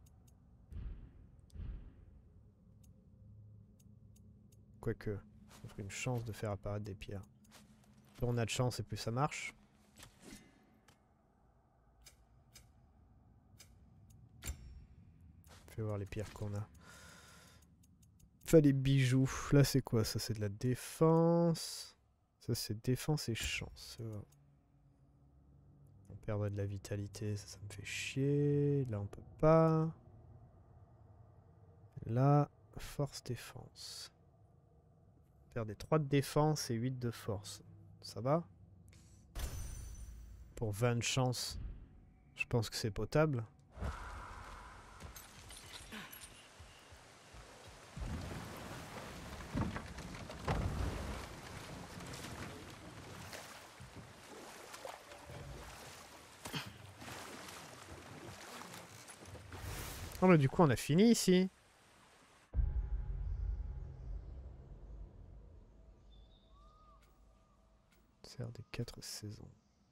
Quoique, ça ferait une chance de faire apparaître des pierres. Plus on a de chance et plus ça marche. Fais voir les pierres qu'on a. Enfin les bijoux. Là c'est quoi? Ça c'est de la défense. Ça c'est défense et chance. On perdrait de la vitalité, ça me fait chier. Là on peut pas. Là, force défense. Perdez 3 de défense et 8 de force. Ça va? Pour 20 de chance, je pense que c'est potable. Oh mais du coup on a fini ici. Sert des 4 saisons.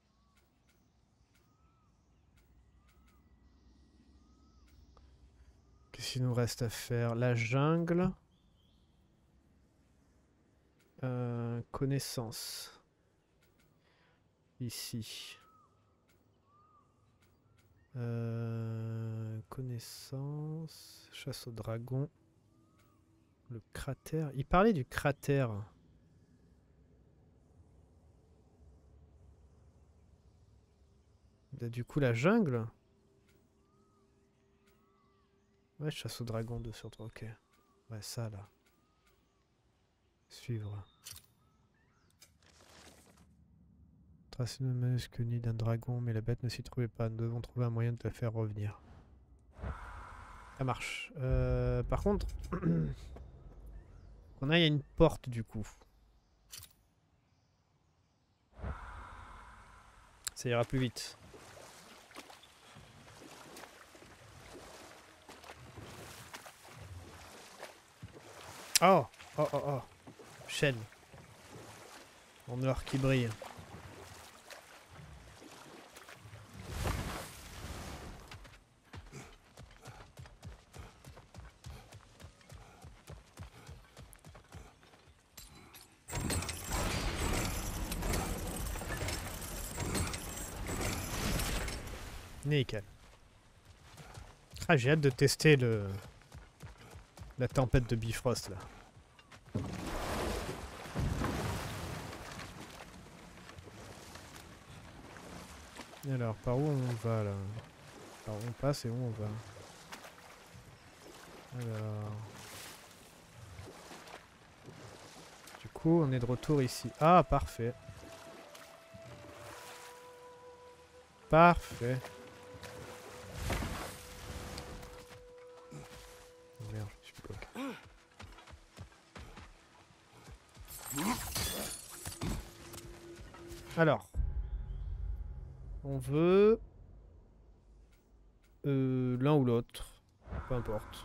Qu'est-ce qu'il nous reste à faire? La jungle. Connaissance. Ici. Connaissance. Chasse au dragon. Le cratère. Il parlait du cratère. Du coup, la jungle. Ouais, chasse au dragon 2 sur 3. Ok. Ouais, ça là. Suivre. Tracer le manuscrit nid d'un dragon, mais la bête ne s'y trouvait pas. Nous devons trouver un moyen de la faire revenir. Ça marche. Par contre, on a une porte du coup. Ça ira plus vite. Oh, oh, oh, oh. Chaîne. En or qui brille. Nickel. Ah, j'ai hâte de tester la tempête de Bifrost là. Alors, par où on va là? Par où on passe et où on va? Alors... Du coup, on est de retour ici. Ah, parfait. Parfait. Merde, je suis bloqué. Alors. On veut... l'un ou l'autre. Peu importe.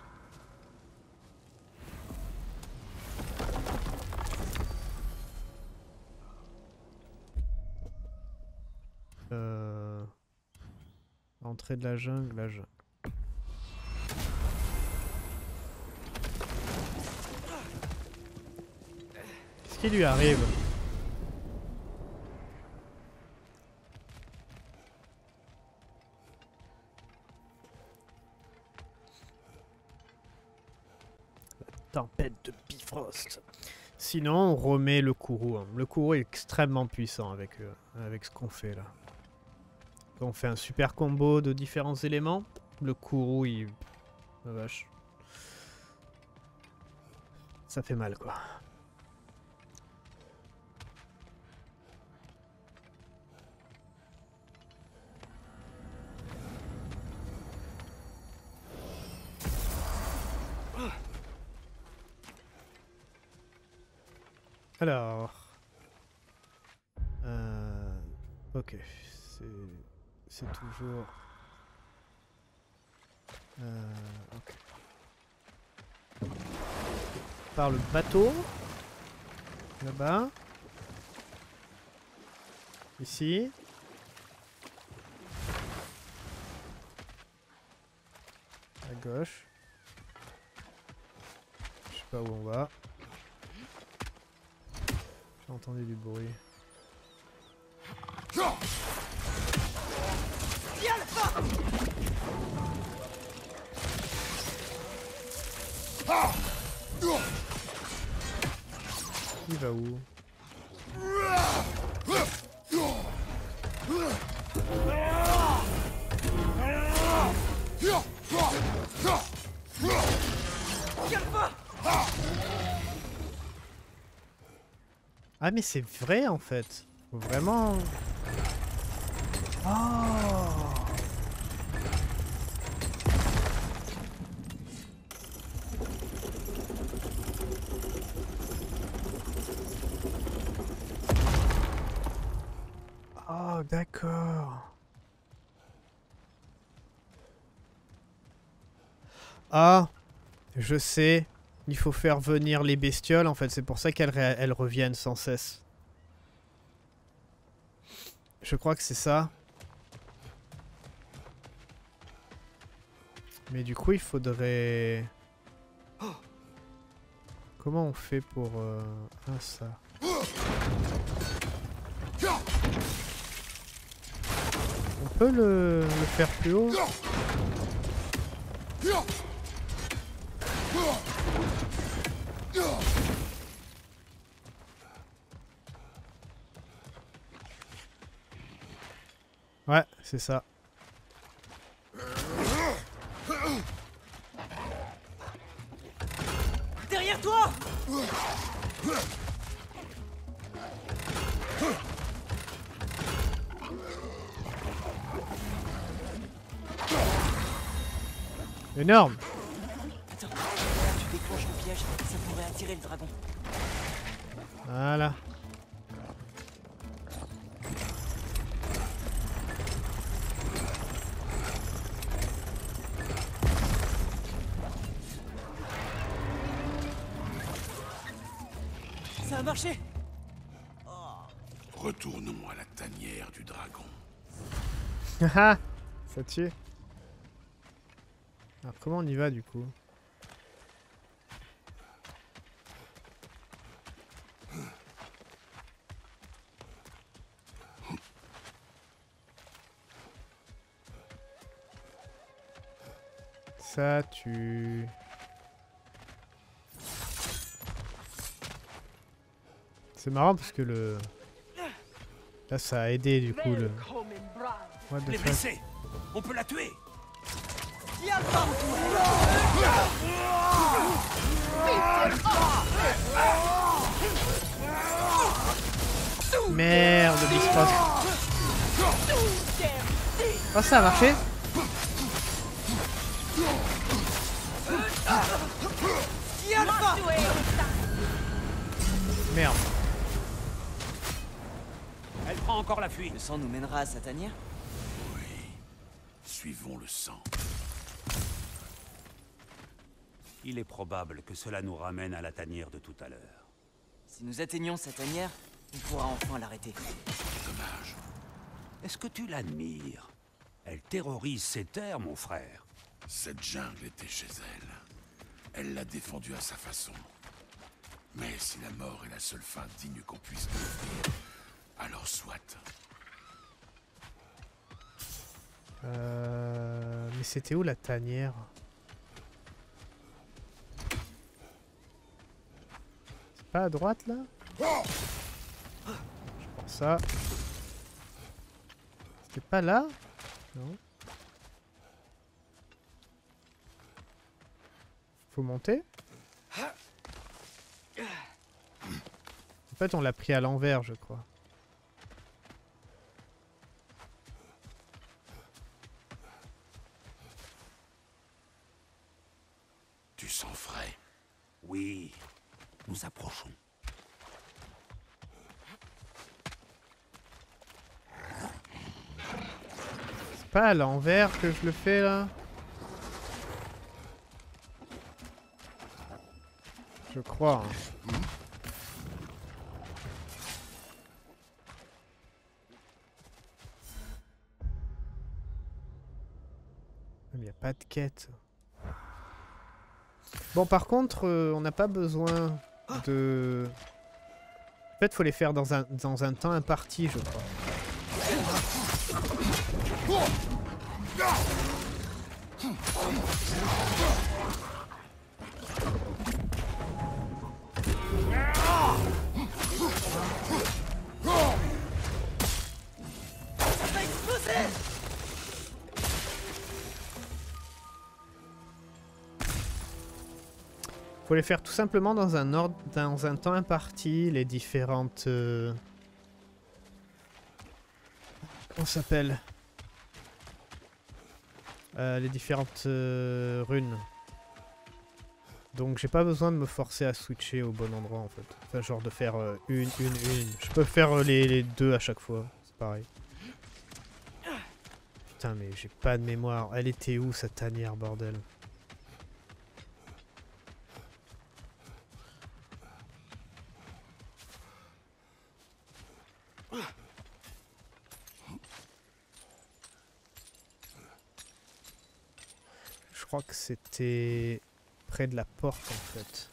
Entrée de la jungle, la jungle. Qu'est-ce qui lui arrive? La tempête de Bifrost. Sinon, on remet le Kourou. Hein. Le Kourou est extrêmement puissant avec ce qu'on fait là. Quand on fait un super combo de différents éléments, le Kourou, il... La vache. Ça fait mal, quoi. Alors... Ok, c'est toujours... ok. Par le bateau. Là-bas. Ici. À gauche. Je sais pas où on va. J'ai entendu du bruit. Il va où? Ah mais c'est vrai en fait. Faut vraiment... Oh. Oh d'accord. Ah, je sais. Il faut faire venir les bestioles, en fait. C'est pour ça qu'elles reviennent sans cesse. Je crois que c'est ça. Mais du coup, il faudrait... Comment on fait pour... Ah, ça. On peut le faire plus haut? Ouais, c'est ça. Derrière toi! Énorme! Attends, tu déclenches le piège, ça pourrait attirer le dragon. Voilà. Ça a marché! Retournons à la tanière du dragon. Haha, ça tue. Alors comment on y va du coup? Ça tue. C'est marrant parce que le... Là ça a aidé du coup le... What the Les fuck? blessés! On peut la tuer! Merde, Bifrost. Oh ça a marché? Elle Merde. prend Prends encore la fuite. Le sang nous mènera à sa tanière? Oui. Suivons le sang. Il est probable que cela nous ramène à la tanière de tout à l'heure. Si nous atteignons sa tanière, on pourra enfin l'arrêter. Dommage. Est-ce que tu l'admires? Elle terrorise ces terres, mon frère. Cette jungle était chez elle. Elle l'a défendue à sa façon. Mais si la mort est la seule fin digne qu'on puisse lui offrir, alors soit. Mais c'était où la tanière? C'est pas à droite là? Je pense ça. C'était pas là? Non. Faut monter? En fait, on l'a pris à l'envers, je crois. Tu sens frais. Oui, nous approchons. C'est pas à l'envers que je le fais là? Je crois. Hein. Il n'y a pas de quête. Bon, par contre, on n'a pas besoin de... En fait, faut les faire dans un temps imparti, je crois. Faut les faire tout simplement dans un ordre, dans un temps imparti, les différentes... Comment ça s'appelle? Les différentes runes. Donc j'ai pas besoin de me forcer à switcher au bon endroit en fait. Enfin genre de faire une. Je peux faire les deux à chaque fois, c'est pareil. Putain mais j'ai pas de mémoire. Elle était où cette tanière bordel? Je crois que c'était près de la porte en fait.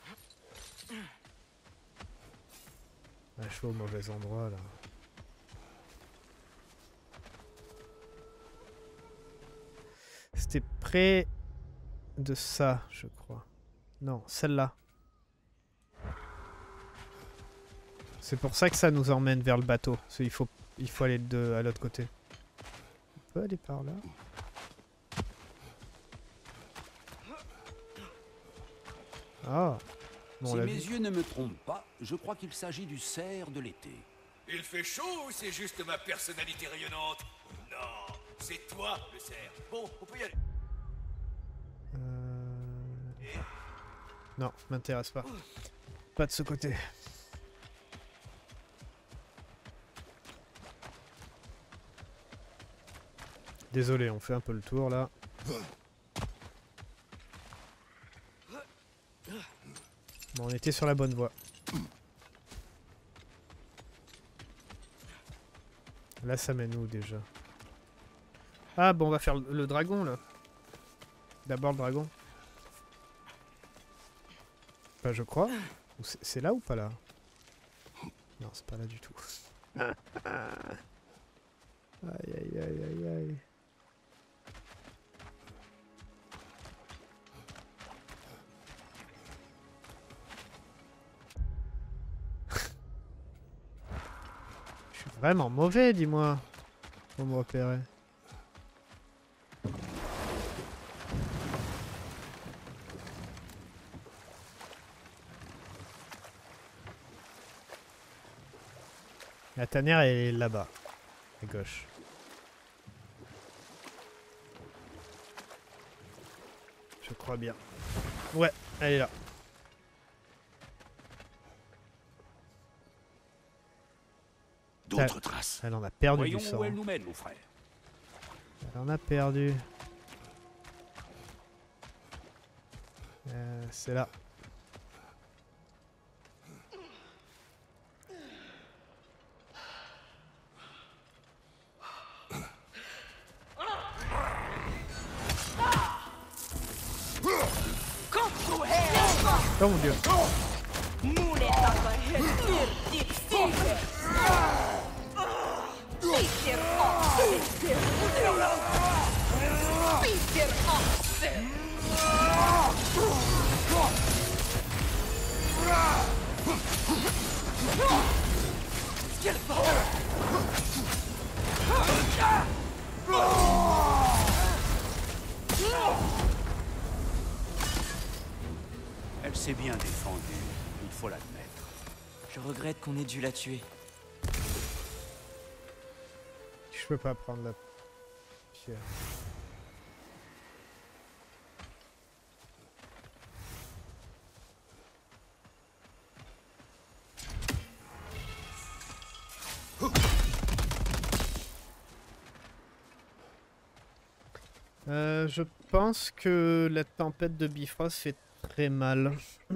Ah, je suis au mauvais endroit là. C'était près de ça, je crois. Non, celle-là. C'est pour ça que ça nous emmène vers le bateau. Parce qu'il faut aller à l'autre côté. On peut aller par là. Ah. Bon, Si mes yeux ne me trompent pas, je crois qu'il s'agit du cerf de l'été. Il fait chaud ou c'est juste ma personnalité rayonnante? Non, c'est toi le cerf. Bon, on peut y aller. Non, m'intéresse pas. Pas de ce côté. Désolé, on fait un peu le tour là. Bon, on était sur la bonne voie. Là, ça mène où déjà? Ah, bon, on va faire le dragon là. D'abord le dragon. Enfin, je crois. C'est là ou pas là? Non, c'est pas là du tout. Aïe, aïe, aïe, aïe, aïe. Je suis vraiment mauvais, dis-moi. Pour me repérer. La tanière elle est là-bas, à gauche. Je crois bien. Ouais, elle est là. d'autres traces. Elle en a perdu Voyons du sang. où elle nous mène, mon frère. Elle en a perdu. C'est là. Oh mon dieu. Elle s'est bien défendue, il faut l'admettre. Je regrette qu'on ait dû la tuer. Je peux pas prendre la pierre. Je pense que la tempête de Bifrost fait très mal.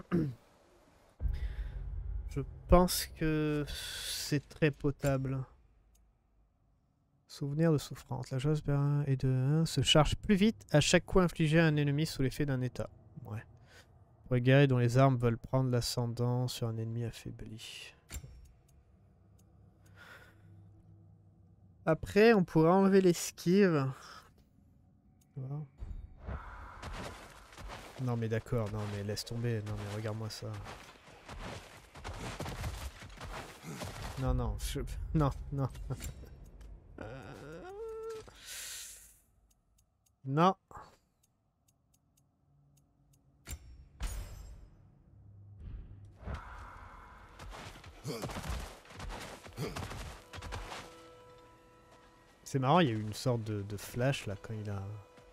Je pense que c'est très potable. Souvenir de souffrance. La chose et de 1 se charge plus vite à chaque coup infligé à un ennemi sous l'effet d'un état. Ouais. Pour les guerriers dont les armes veulent prendre l'ascendant sur un ennemi affaibli. Après, on pourrait enlever l'esquive. Voilà. Non mais d'accord, non mais laisse tomber, non mais regarde-moi ça. Non, non, non, non. Non. C'est marrant, il y a eu une sorte de flash là quand il a...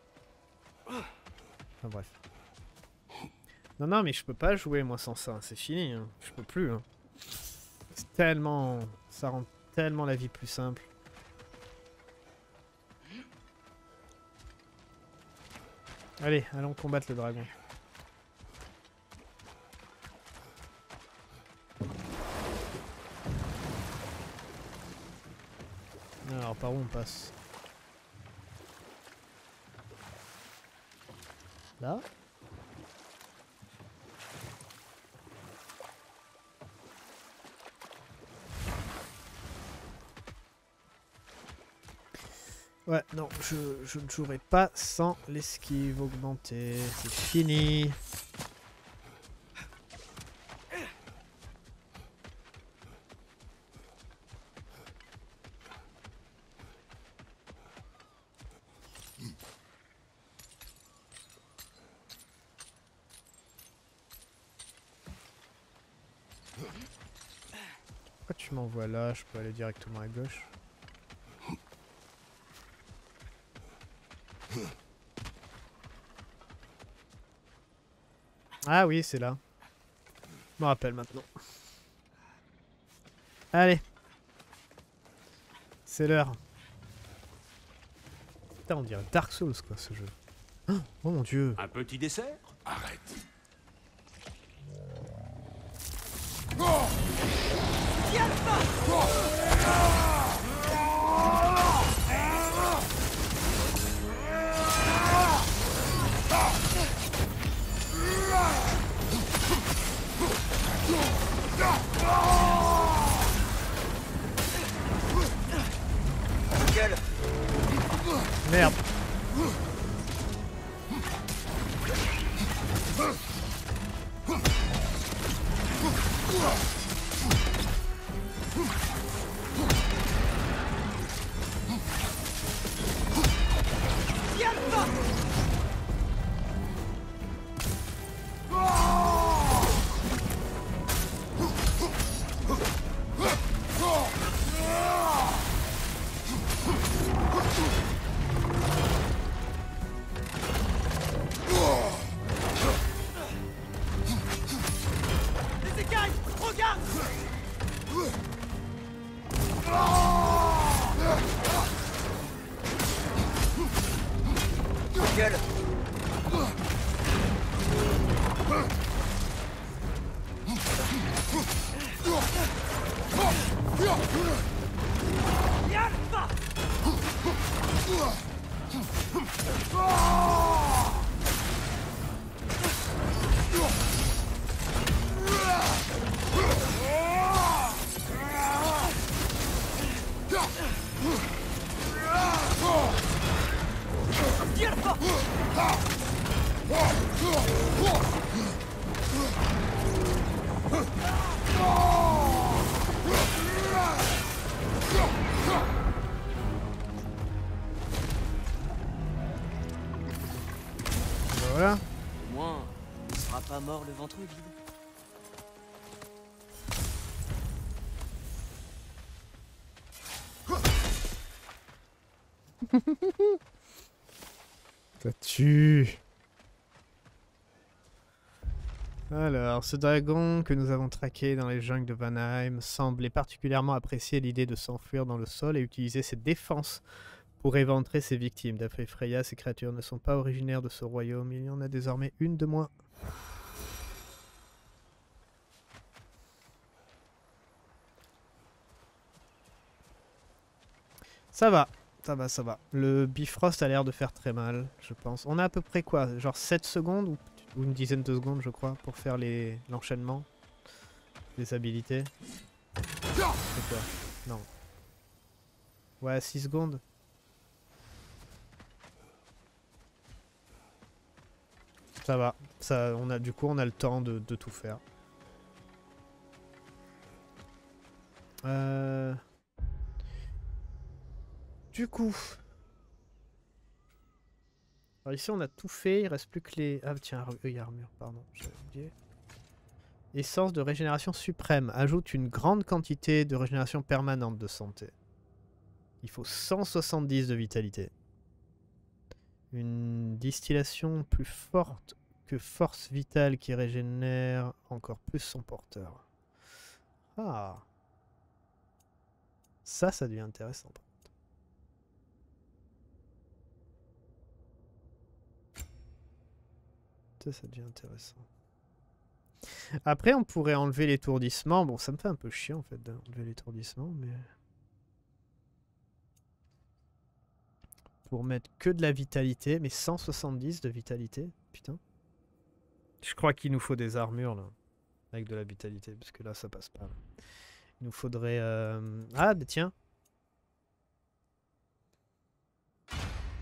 Enfin bref. Non, non, mais je peux pas jouer moi sans ça, c'est fini, hein. Je peux plus. Hein. C'est tellement... Ça rend tellement la vie plus simple. Allez, allons combattre le dragon. Alors par où on passe? Là? Ouais, non, je ne jouerai pas sans l'esquive augmentée. C'est fini. Pourquoi tu m'envoies là? Je peux aller directement à gauche. Ah oui, c'est là. Je me rappelle maintenant. Allez. C'est l'heure. Putain, on dirait Dark Souls quoi ce jeu. Oh mon dieu. Un petit dessert? Arrête. Merde. Regarde! gueule. Voilà. Au moins, on sera pas mort le ventre vide. Ça tue. Alors, ce dragon que nous avons traqué dans les jungles de Vanheim semblait particulièrement apprécier l'idée de s'enfuir dans le sol et utiliser ses défenses pour éventrer ses victimes. D'après Freya, ces créatures ne sont pas originaires de ce royaume. Il y en a désormais une de moins. Ça va. Ça va, ça va. Le Bifrost a l'air de faire très mal, je pense. On a à peu près quoi? Genre 7 secondes ou une dizaine de secondes, je crois, pour faire l'enchaînement des habilités. C'est quoi? Non. Ouais, 6 secondes. Ça va. Ça, du coup, on a le temps de tout faire. Du coup... Alors ici, on a tout fait. Il reste plus que les... Ah tiens, armure, pardon. J'avais oublié. Essence de régénération suprême. Ajoute une grande quantité de régénération permanente de santé. Il faut 170 de vitalité. Une distillation plus forte que force vitale qui régénère encore plus son porteur. Ah. Ça devient intéressant. Ça devient intéressant. Après, on pourrait enlever l'étourdissement. Bon, ça me fait un peu chiant en fait d'enlever l'étourdissement, mais... Pour mettre que de la vitalité, mais 170 de vitalité. Putain. Je crois qu'il nous faut des armures là. Avec de la vitalité, parce que là, ça passe pas. Là. Il nous faudrait... Ah, bah, tiens. «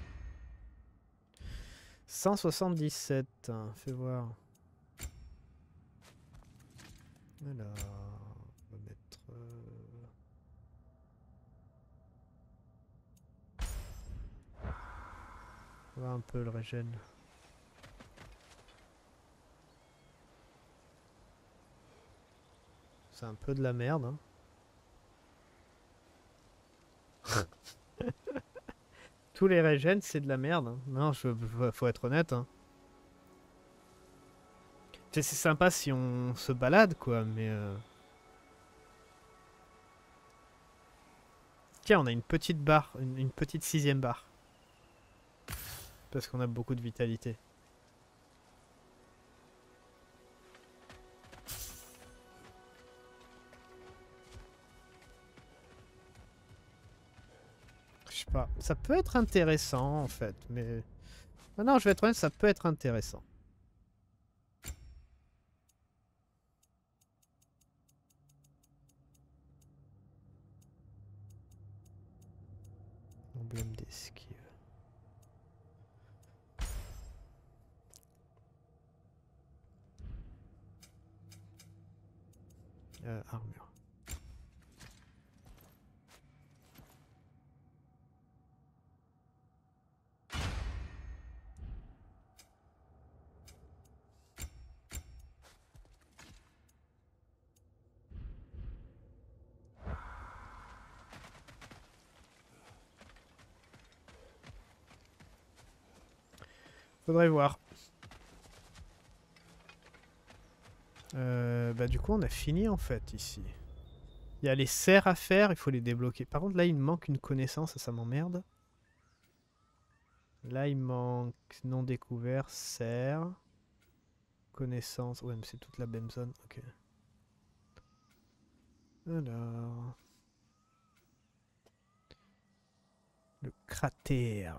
177. Fais voir. Alors, on va mettre... On va voir un peu le régène. C'est un peu de la merde. Hein. Tous les régènes, c'est de la merde. Hein. Non, faut être honnête. Hein. C'est sympa si on se balade, quoi, mais... Tiens, on a une petite barre, une petite 6e barre. Parce qu'on a beaucoup de vitalité. Je sais pas, ça peut être intéressant en fait, mais... Ah non, je vais être honnête, ça peut être intéressant. Emblème d'esquive. Armure. Faudrait voir. Bah du coup on a fini en fait ici. Il y a les serres à faire, il faut les débloquer. Par contre là il me manque une connaissance, ça m'emmerde. Là, il manque non découvert, serre, connaissance. Ouais, mais c'est toute la même zone. Ok. Alors. Le cratère.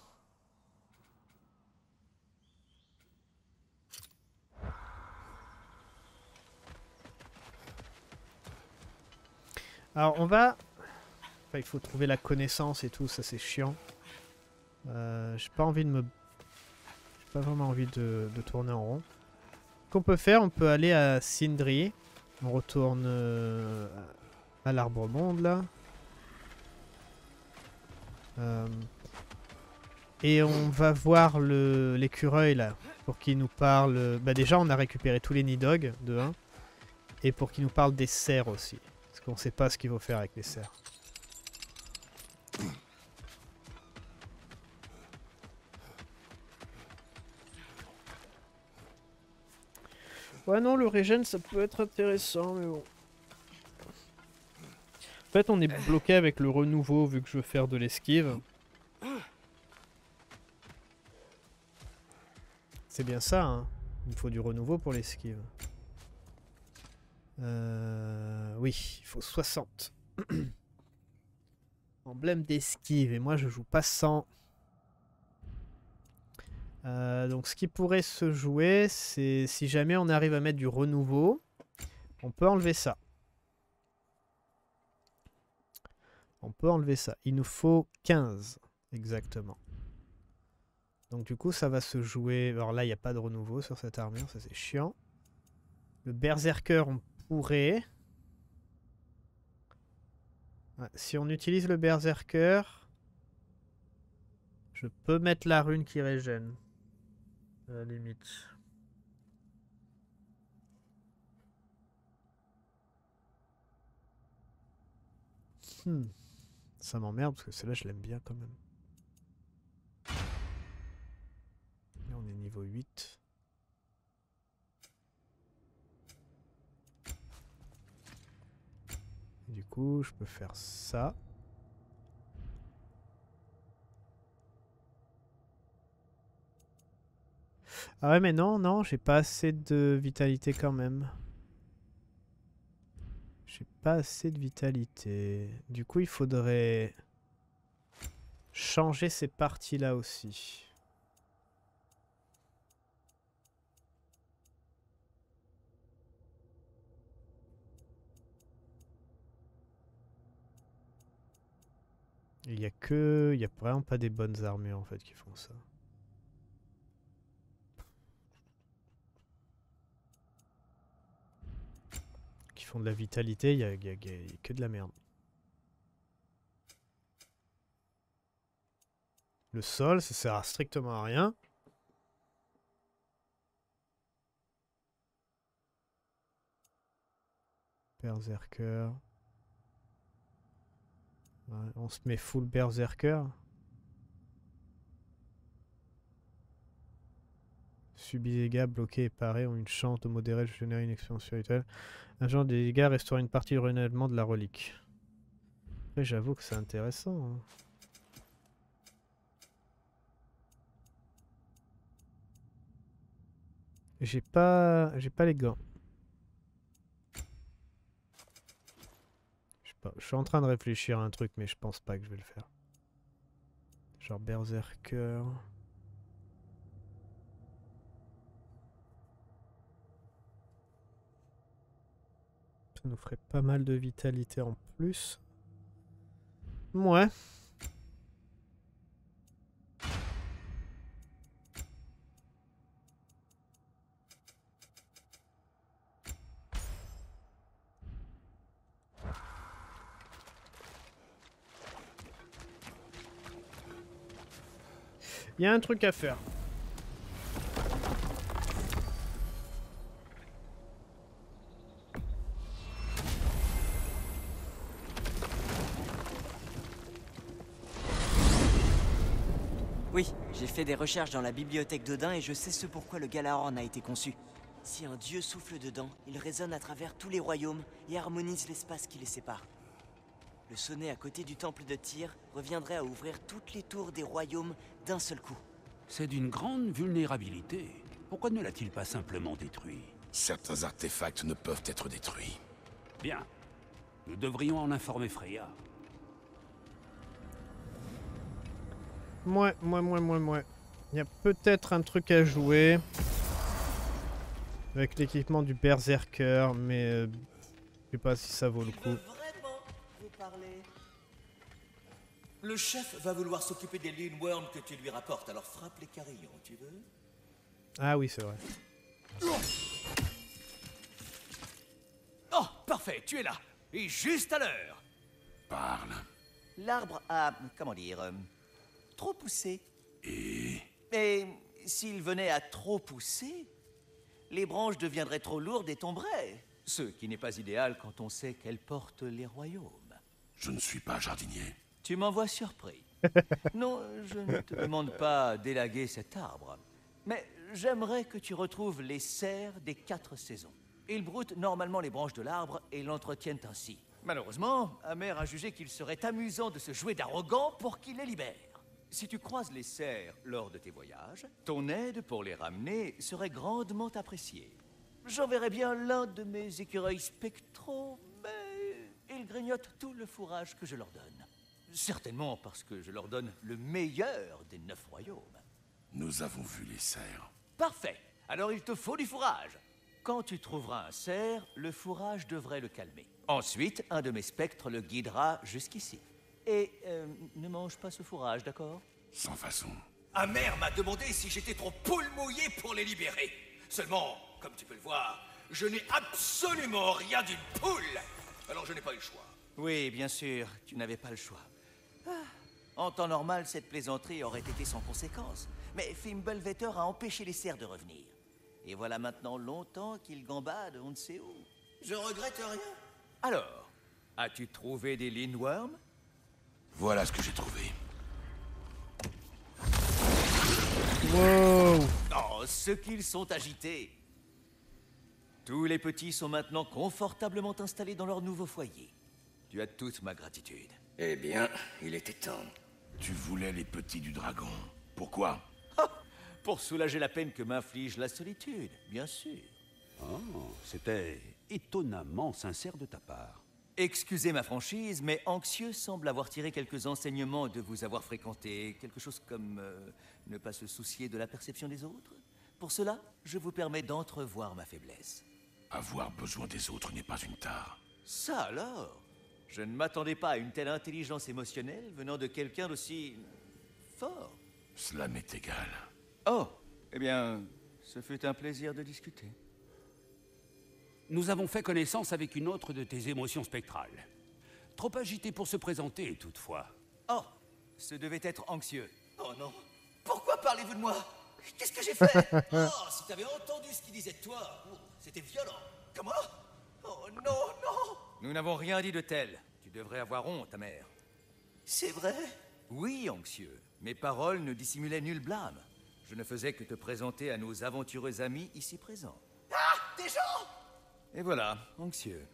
Alors, on va. Enfin, il faut trouver la connaissance et tout, ça c'est chiant. J'ai pas envie de me. J'ai pas vraiment envie de tourner en rond. Ce qu'on peut faire, on peut aller à Sindri. On retourne à l'arbre monde là. Et on va voir l'écureuil là. Pour qu'il nous parle. Bah, déjà, on a récupéré tous les Nidogs de 1. Et pour qu'il nous parle des cerfs aussi. Parce qu'on sait pas ce qu'il faut faire avec les cerfs. Ouais, non, le régène, ça peut être intéressant, mais bon. En fait, on est bloqué avec le renouveau, vu que je veux faire de l'esquive. C'est bien ça, hein. Il me faut du renouveau pour l'esquive. Oui, il faut 60. Emblème d'esquive, et moi je joue pas 100. Donc ce qui pourrait se jouer, c'est si jamais on arrive à mettre du renouveau, on peut enlever ça. On peut enlever ça. Il nous faut 15, exactement. Donc du coup, ça va se jouer... Alors là, il n'y a pas de renouveau sur cette armure, ça c'est chiant. Le berserker, on pourrait... Ouais, si on utilise le berserker, je peux mettre la rune qui régène. À la limite. Ça m'emmerde parce que celle-là je l'aime bien quand même. Là on est niveau 8. Du coup je peux faire ça. Ah ouais mais non, non, j'ai pas assez de vitalité quand même. J'ai pas assez de vitalité. Du coup il faudrait changer ces parties-là aussi. Il y a vraiment pas des bonnes armures en fait qui font ça. Qui font de la vitalité, il y a que de la merde. Le sol, ça sert à strictement à rien. Berserker. Ouais, on se met full berserker. Subit des dégâts, bloqué et paré ont une chance de modérer, de générer une expérience spirituelle. Un genre de dégâts restaure une partie du renouvellement de la relique. Après, j'avoue que c'est intéressant. Hein. J'ai pas les gants. Je suis en train de réfléchir à un truc, mais je pense pas que je vais le faire. Genre berserker. Ça nous ferait pas mal de vitalité en plus. Ouais. Il y a un truc à faire. Oui, j'ai fait des recherches dans la bibliothèque d'Odin et je sais ce pourquoi le Gjallarhorn a été conçu. Si un dieu souffle dedans, il résonne à travers tous les royaumes et harmonise l'espace qui les sépare. Le sonnet à côté du temple de Tyr reviendrait à ouvrir toutes les tours des royaumes d'un seul coup. C'est d'une grande vulnérabilité. Pourquoi ne l'a-t-il pas simplement détruit? Certains artefacts ne peuvent être détruits. Bien. Nous devrions en informer Freya. Mouais. Il y a peut-être un truc à jouer. Avec l'équipement du Berserker, mais... je sais pas si ça vaut le coup. Vraiment vous parler. Le chef va vouloir s'occuper des Leanworms que tu lui rapportes, alors frappe les carillons, tu veux? Ah oui, c'est vrai. Oh, parfait, tu es là. Et juste à l'heure. Parle. L'arbre a, comment dire, trop poussé. Et... Et s'il venait à trop pousser, les branches deviendraient trop lourdes et tomberaient. Ce qui n'est pas idéal quand on sait qu'elles portent les royaumes. Je ne suis pas jardinier. Tu m'envoies surpris. Non, je ne te demande pas d'élaguer cet arbre. Mais j'aimerais que tu retrouves les cerfs des 4 saisons. Ils broutent normalement les branches de l'arbre et l'entretiennent ainsi. Malheureusement, Amer a jugé qu'il serait amusant de se jouer d'arrogant pour qu'il les libère. Si tu croises les cerfs lors de tes voyages, ton aide pour les ramener serait grandement appréciée. J'enverrai bien l'un de mes écureuils spectraux, mais ils grignotent tout le fourrage que je leur donne. Certainement parce que je leur donne le meilleur des 9 royaumes. Nous avons vu les cerfs. Parfait. Alors il te faut du fourrage. Quand tu trouveras un cerf, le fourrage devrait le calmer. Ensuite, un de mes spectres le guidera jusqu'ici. Et ne mange pas ce fourrage, d'accord? Sans façon. Amer m'a demandé si j'étais trop poule mouillée pour les libérer. Seulement, comme tu peux le voir, je n'ai absolument rien d'une poule. Alors je n'ai pas eu le choix. Oui, bien sûr, tu n'avais pas le choix. En temps normal, cette plaisanterie aurait été sans conséquence. Mais Fimbulvetter a empêché les cerfs de revenir. Et voilà maintenant longtemps qu'ils gambadent on ne sait où. Je regrette rien. Alors, as-tu trouvé des Leanworms? Voilà ce que j'ai trouvé. Wow! Oh, ce qu'ils sont agités! Tous les petits sont maintenant confortablement installés dans leur nouveau foyer. Tu as toute ma gratitude. Eh bien, il était temps. Tu voulais les petits du dragon. Pourquoi? Pour soulager la peine que m'inflige la solitude, bien sûr. Oh, c'était étonnamment sincère de ta part. Excusez ma franchise, mais Anxieux semble avoir tiré quelques enseignements de vous avoir fréquenté. Quelque chose comme ne pas se soucier de la perception des autres. Pour cela, je vous permets d'entrevoir ma faiblesse. Avoir besoin des autres n'est pas une tare. Ça alors? Je ne m'attendais pas à une telle intelligence émotionnelle venant de quelqu'un d'aussi... fort. Cela m'est égal. Oh, eh bien, ce fut un plaisir de discuter. Nous avons fait connaissance avec une autre de tes émotions spectrales. Trop agitée pour se présenter, toutefois. Oh, ce devait être Anxieux. Oh non. Pourquoi parlez-vous de moi? Qu'est-ce que j'ai fait? Oh, si t'avais entendu ce qu'il disait de toi, oh, c'était violent. Comment? Oh non, non. Nous n'avons rien dit de tel. Tu devrais avoir honte, ta mère. C'est vrai? Oui, Anxieux. Mes paroles ne dissimulaient nul blâme. Je ne faisais que te présenter à nos aventureux amis ici présents. Ah, des gens! Et voilà, Anxieux.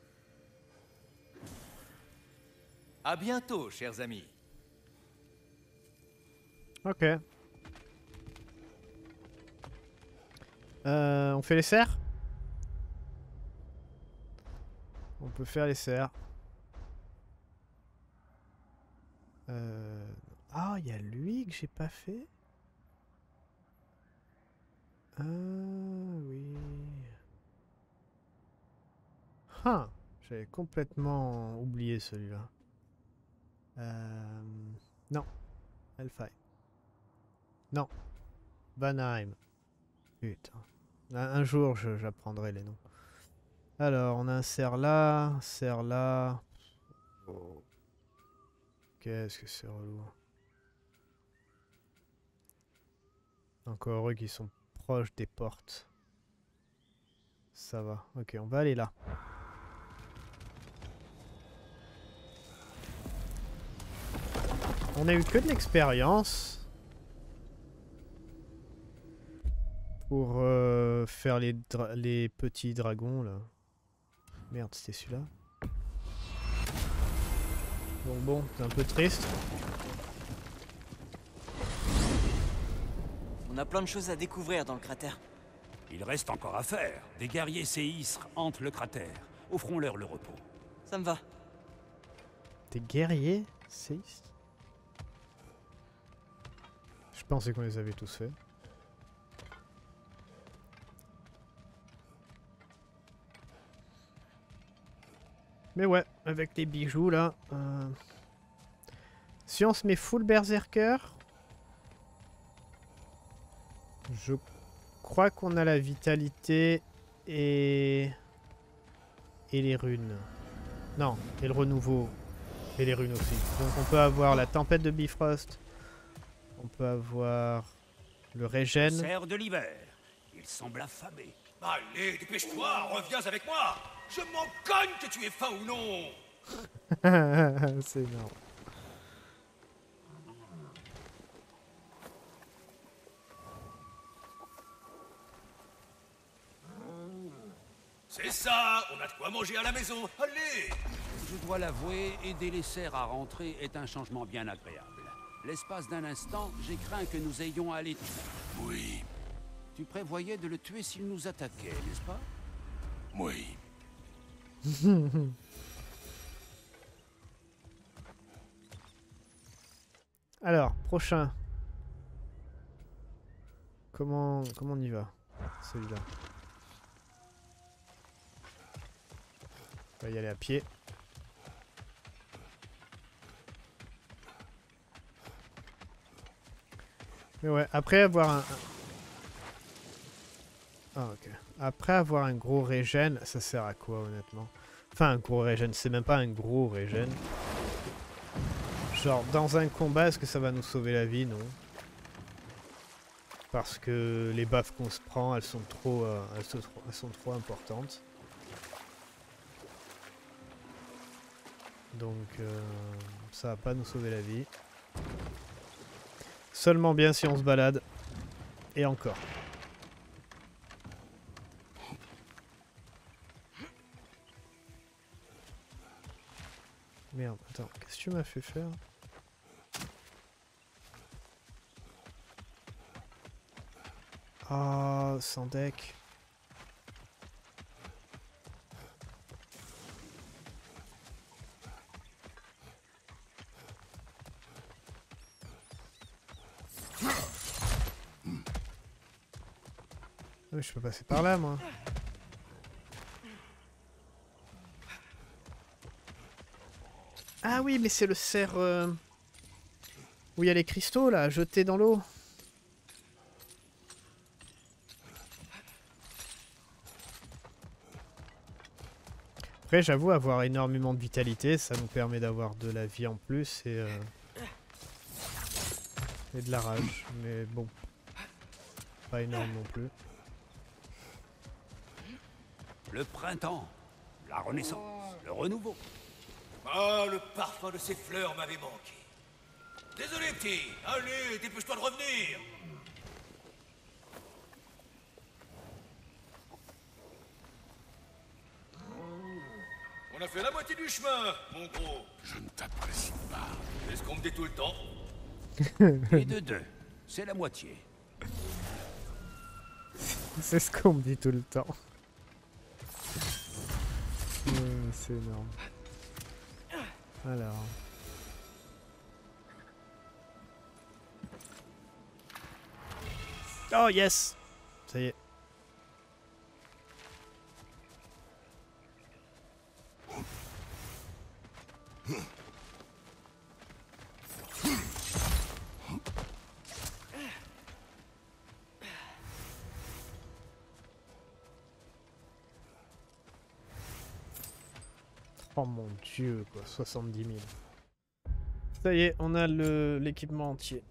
À bientôt, chers amis. Ok. On fait les cerfs? On peut faire les cerfs. Ah, il y a lui que j'ai pas fait. Ah oui. Ah, j'avais complètement oublié celui-là. Non. Elfheim. Non. Vanheim. Putain. Un jour, j'apprendrai les noms. Alors, on a un cerf là, un cerf là. Oh. Qu'est-ce que c'est relou. Encore eux qui sont proches des portes. Ça va. Ok, on va aller là. On a eu que de l'expérience pour faire les petits dragons là. Merde, c'était celui-là. Bon, c'est un peu triste. On a plein de choses à découvrir dans le cratère. Il reste encore à faire. Des guerriers séisres hantent le cratère. Offrons-leur le repos. Ça me va. Des guerriers? 6. Je pensais qu'on les avait tous faits. Mais ouais, avec les bijoux là. Si on se met full berserker, je crois qu'on a la vitalité et les runes. Non, et le renouveau. Et les runes aussi. Donc on peut avoir la tempête de Bifrost. On peut avoir le régène. Cerf de l'hiver. Il semble affamé. Allez, dépêche-toi, reviens avec moi. Je m'en cogne que tu aies faim ou non. C'est énorme. C'est ça, on a de quoi manger à la maison. Allez. Je dois l'avouer, aider les cerfs à rentrer est un changement bien agréable. L'espace d'un instant, j'ai craint que nous ayons à aller... Oui, Tu prévoyais de le tuer s'il nous attaquait, n'est-ce pas? oui. Alors, prochain. Comment on y va? Celui-là. On va y aller à pied. Mais ouais, après avoir un... Ah ok. Après avoir un gros régène, ça sert à quoi honnêtement? Enfin un gros régène, c'est même pas un gros régène. Genre dans un combat, est-ce que ça va nous sauver la vie? Non. Parce que les baffes qu'on se prend, elles sont trop importantes. Donc ça va pas nous sauver la vie. Seulement bien si on se balade. Et encore. Merde, attends, qu'est-ce que tu m'as fait faire? Ah, sans deck. Ah, mais je peux passer par là, moi. Ah oui, mais c'est le cerf... où il y a les cristaux, là, jetés dans l'eau. Après, j'avoue, avoir énormément de vitalité, ça nous permet d'avoir de la vie en plus et de la rage. Mais bon, pas énorme non plus. Le printemps, la renaissance, le renouveau. Ah, le parfum de ces fleurs m'avait manqué. Désolé, petit. Allez, dépêche-toi de revenir. On a fait la moitié du chemin, mon gros. Je ne t'apprécie pas. Est-ce qu'on me dit tout le temps? Et de deux, c'est la moitié. C'est ce qu'on me dit tout le temps. C'est énorme. Alors... Oh yes! Ça y est. Oh mon dieu, quoi, 70 000. Ça y est, on a l'équipement entier.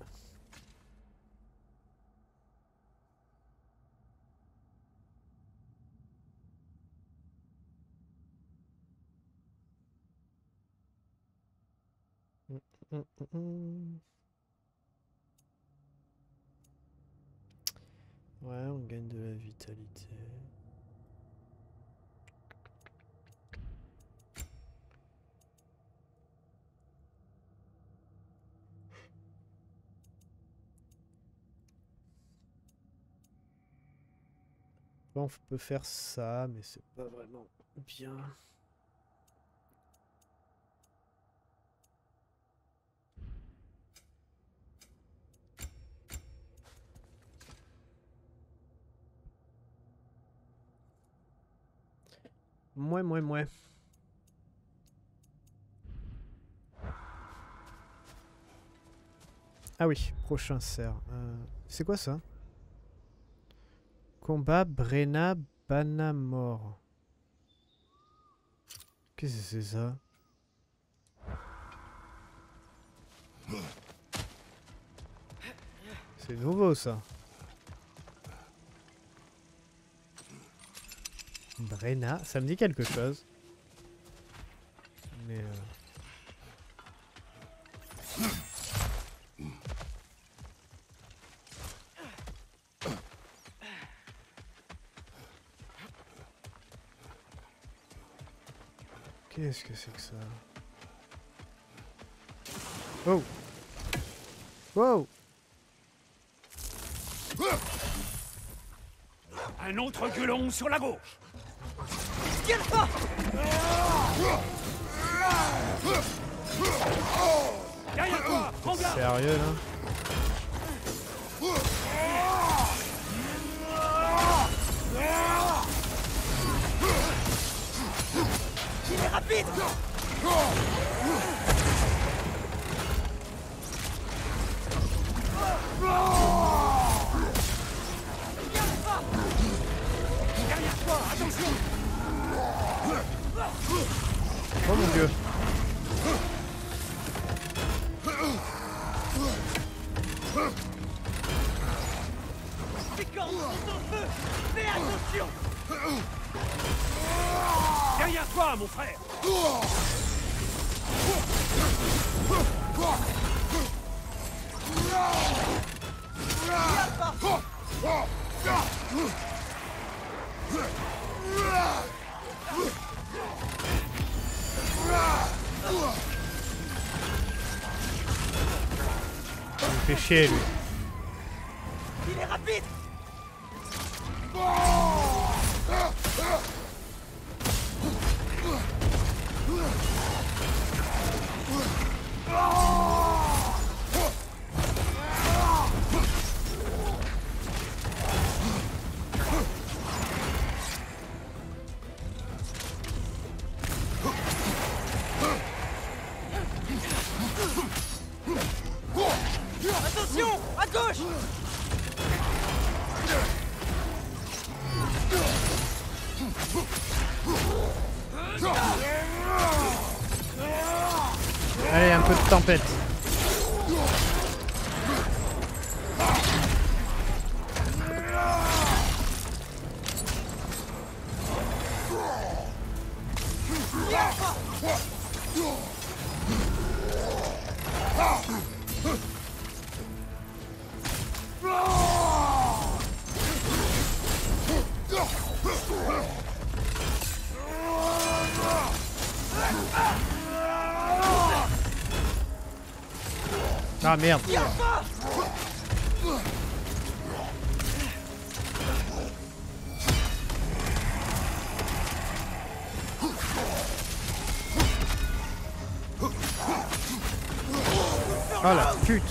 Ouais, on gagne de la vitalité. Bon, on peut faire ça, mais c'est pas vraiment bien. Mouais. Ah oui, prochain cerf. C'est quoi ça? Combat Brenna Banamor. Qu'est-ce que c'est ça? C'est nouveau ça. Brenna, ça me dit quelque chose. Mais qu'est-ce que c'est que ça? Oh! Wow! Un autre gueulon sur la gauche. Tire pas! Derrière toi, prends garde. Sérieux là? Il est rapide! Derrière toi, attention. Oh mon dieu! Ces cornes sont en feu! Fais attention! Derrière toi, mon frère. Il me fait chier lui. Il est rapide! Attention! À gauche! Allez, un peu de tempête. Ah merde. Oh la pute.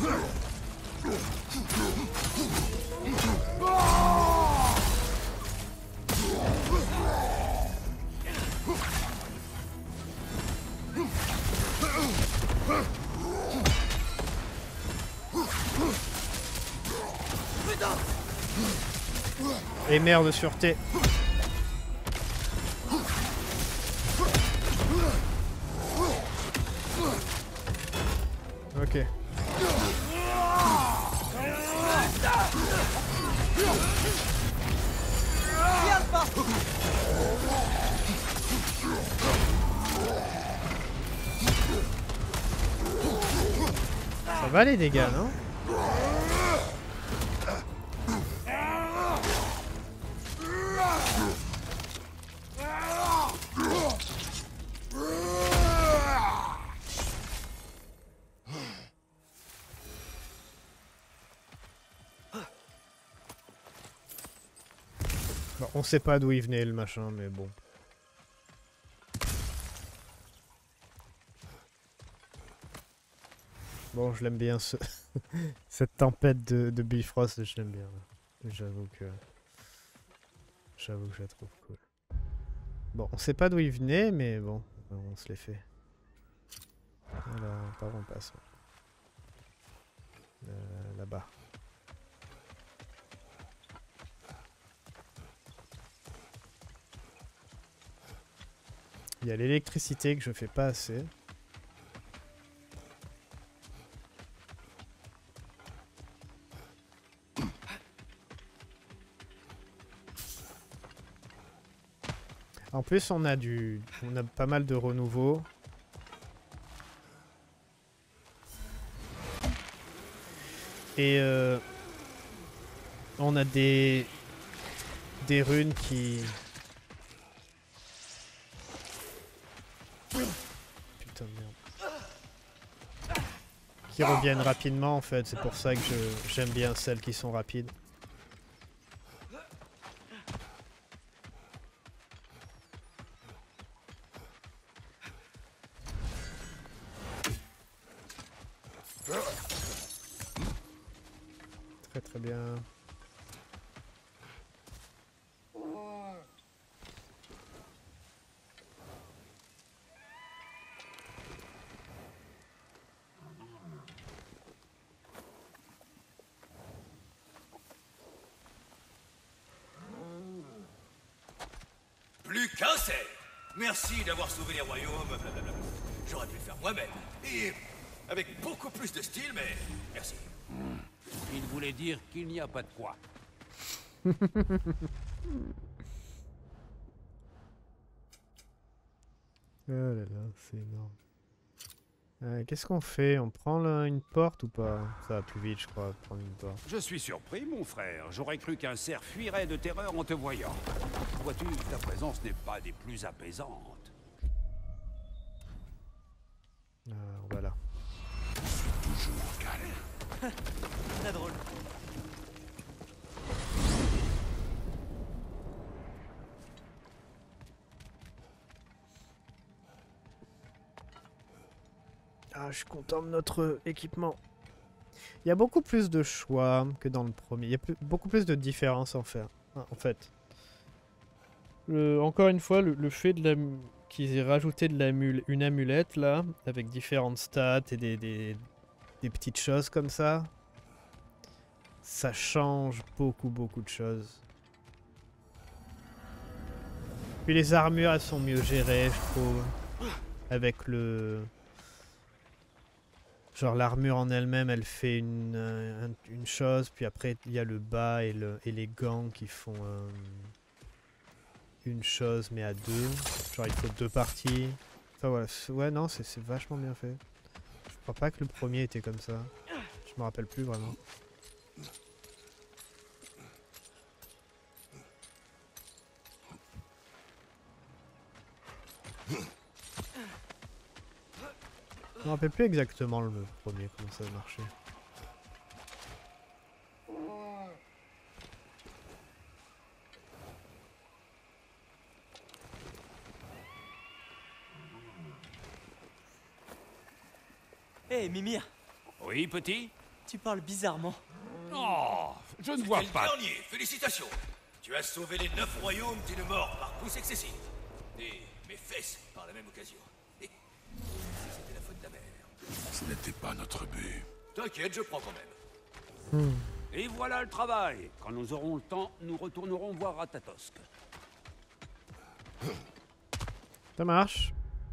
Et merde de sûreté. Ok. Ça va les dégâts, non? Bon, on sait pas d'où il venait le machin, mais bon. Bon, je l'aime bien ce cette tempête de Bifrost, je l'aime bien. J'avoue que je la trouve cool. Bon, on sait pas d'où il venait, mais bon, on se les fait. Alors, par où on passe? Là-bas. Il y a l'électricité que je fais pas assez. En plus, on a pas mal de renouveau. Et on a des runes qui... Putain de merde. Qui reviennent rapidement en fait, c'est pour ça que j'aime bien celles qui sont rapides. Très bien. Plus qu'un seul. Merci d'avoir sauvé les royaumes. Blablabla. J'aurais pu le faire moi-même. Et avec beaucoup plus de style, mais merci. Il voulait dire qu'il n'y a pas de quoi. Oh là là, c'est énorme. Qu'est-ce qu'on fait? On prend une porte ou pas? Ça va plus vite, je crois, prendre une porte. Je suis surpris, mon frère. J'aurais cru qu'un cerf fuirait de terreur en te voyant. Vois-tu, ta présence n'est pas des plus apaisantes. Voilà. Toujours calme. Très drôle. Ah, je suis content de notre équipement. Il y a beaucoup plus de choix que dans le premier. Il y a beaucoup plus de différences en fait. Encore une fois, le fait qu'ils aient rajouté une amulette là, avec différentes stats et des petites choses comme ça, ça change beaucoup de choses. Puis les armures, elles sont mieux gérées, je trouve. Avec le... Genre l'armure en elle-même, elle fait une chose, puis après il y a le bas et les gants qui font une chose mais à deux. Genre il faut deux parties. Enfin voilà, ouais non, c'est vachement bien fait. Je crois pas que le premier était comme ça. Je me rappelle plus vraiment. Je me rappelle plus exactement le premier, comment ça marchait. Hé, Mimir, Oui, petit? tu parles bizarrement. Oh, je ne vois C'était pas. le dernier, félicitations. Tu as sauvé les 9 royaumes d'une mort par pouce excessif. Et mes fesses par la même occasion. Et si c'était la faute de la mère. Ce n'était pas notre but. T'inquiète, je prends quand même. Et voilà le travail. Quand nous aurons le temps, nous retournerons voir Ratatosk. Ça marche.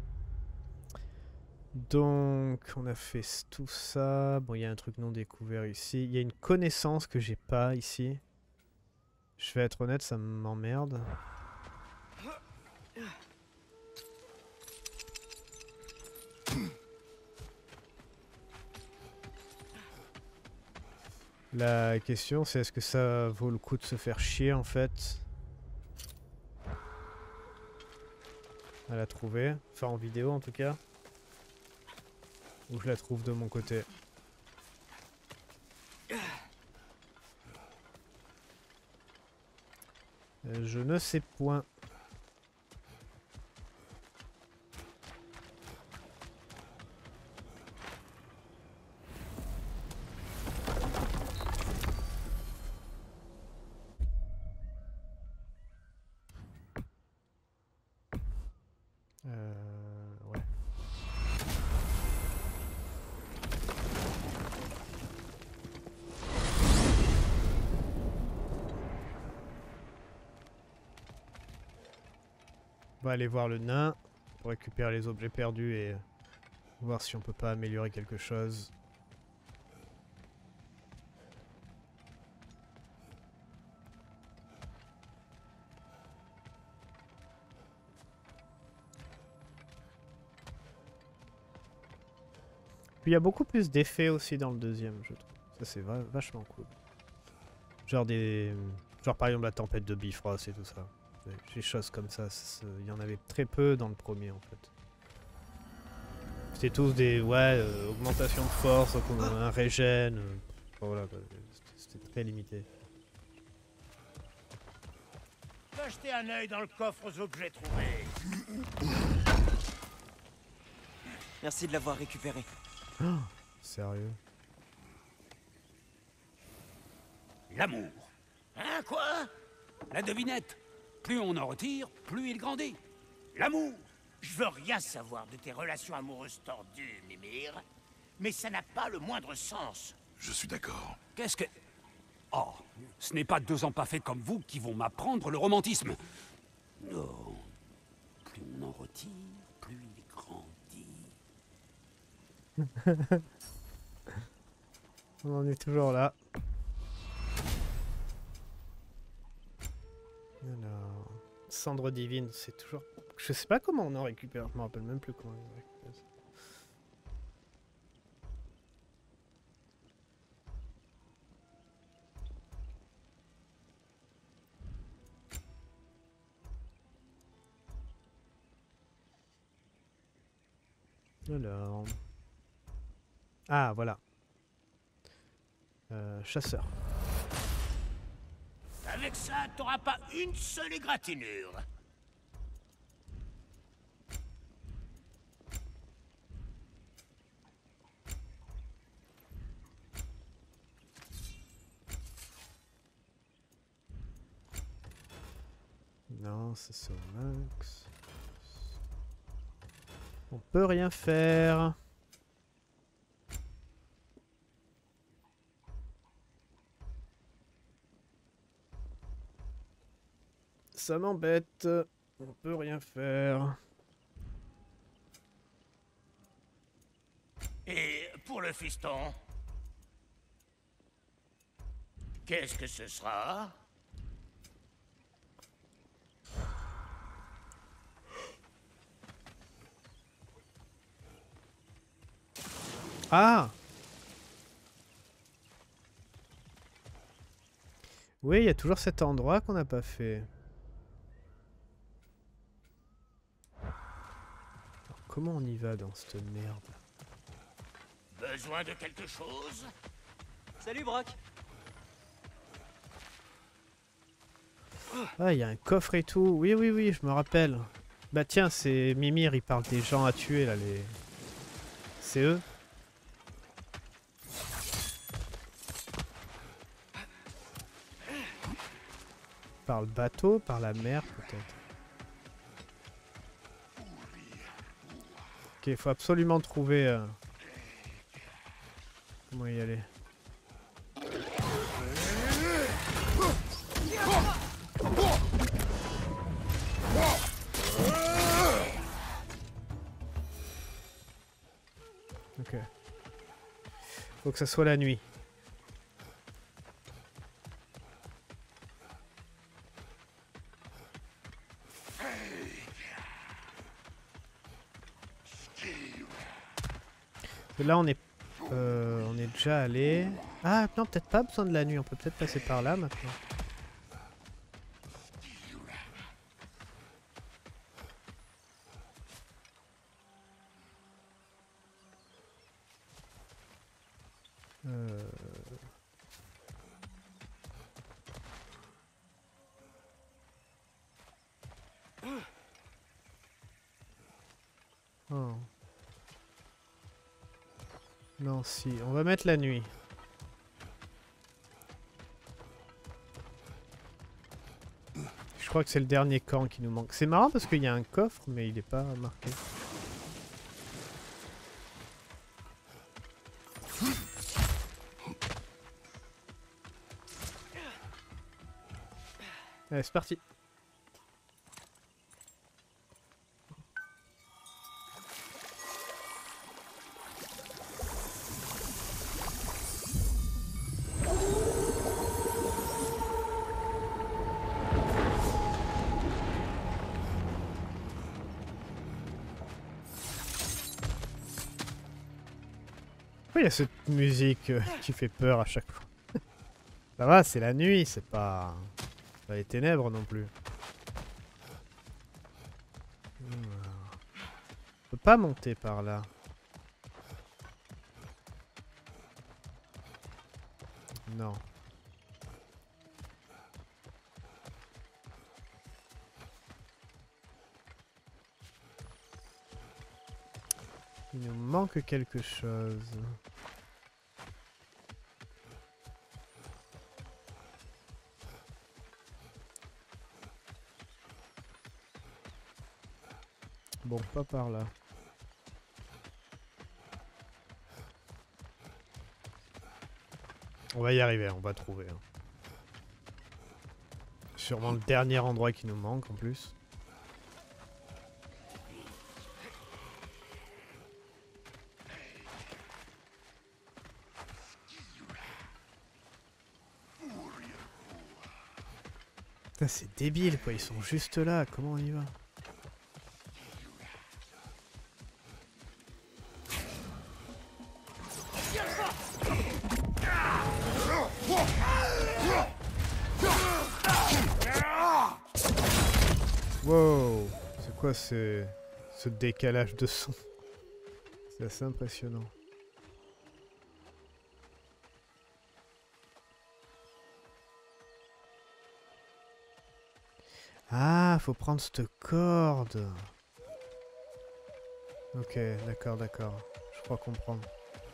Donc, on a fait tout ça. Bon, il y a un truc non découvert ici. Il y a une connaissance que j'ai pas ici. Je vais être honnête, ça m'emmerde. La question, c'est est-ce que ça vaut le coup de se faire chier, en fait, à la trouver. Enfin, en vidéo, en tout cas. Ou je la trouve de mon côté. Je ne sais point. Ouais. On va aller voir le nain pour récupérer les objets perdus et voir si on peut pas améliorer quelque chose. Puis il y a beaucoup plus d'effets aussi dans le deuxième, je trouve. Ça c'est vachement cool. Genre genre par exemple la tempête de Bifrost et tout ça. Des choses comme ça, il y en avait très peu dans le premier en fait. C'était tous des augmentation de force, un régène. Voilà, c'était très limité. Va jeter un œil dans le coffre aux objets trouvés. Merci de l'avoir récupéré. Oh, sérieux? L'amour. Hein, quoi? La devinette. Plus on en retire, plus il grandit. L'amour. Je veux rien savoir de tes relations amoureuses tordues, Mimir. Mais ça n'a pas le moindre sens. Je suis d'accord. Qu'est-ce que... Oh, ce n'est pas 2 empaffés comme vous qui vont m'apprendre le romantisme. Non. Plus on en retire, plus il grandit. On en est toujours là. Alors, cendre divine, c'est toujours... Je sais pas comment on en récupère, je me rappelle même plus comment on en récupère ça. Alors... Ah, voilà. Chasseur. Avec ça, t'auras pas une seule égratignure. Non, c'est ça au max. On peut rien faire. Ça m'embête. On peut rien faire. Et pour le fiston? Qu'est-ce que ce sera? Ah! Oui, il y a toujours cet endroit qu'on n'a pas fait. Alors, comment on y va dans cette merde? Besoin de quelque chose? Salut, Brock. Ah, il y a un coffre et tout. Oui, oui, oui, je me rappelle. Bah tiens, c'est Mimir, il parle des gens à tuer, là, les... C'est eux? Par le bateau, par la mer, peut-être. Ok, il faut absolument trouver... Comment y aller? Ok. Faut que ça soit la nuit. Là on est déjà allé. Ah non, peut-être pas besoin de la nuit, on peut peut-être passer par là maintenant. Euh... Non, si. On va mettre la nuit. Je crois que c'est le dernier camp qui nous manque. C'est marrant parce qu'il y a un coffre, mais il n'est pas marqué. Allez, c'est parti. Pourquoi il y a cette musique qui fait peur à chaque fois? Ça va, c'est la nuit, c'est pas les ténèbres non plus. On peut pas monter par là. Non. Il nous manque quelque chose. Bon, pas par là. On va y arriver, on va trouver. Hein. Sûrement le dernier endroit qui nous manque en plus. C'est débile quoi, ils sont juste là, comment on y va? Wow, c'est quoi ce décalage de son? C'est assez impressionnant. Ah, faut prendre cette corde. Ok, d'accord, d'accord. Je crois comprendre.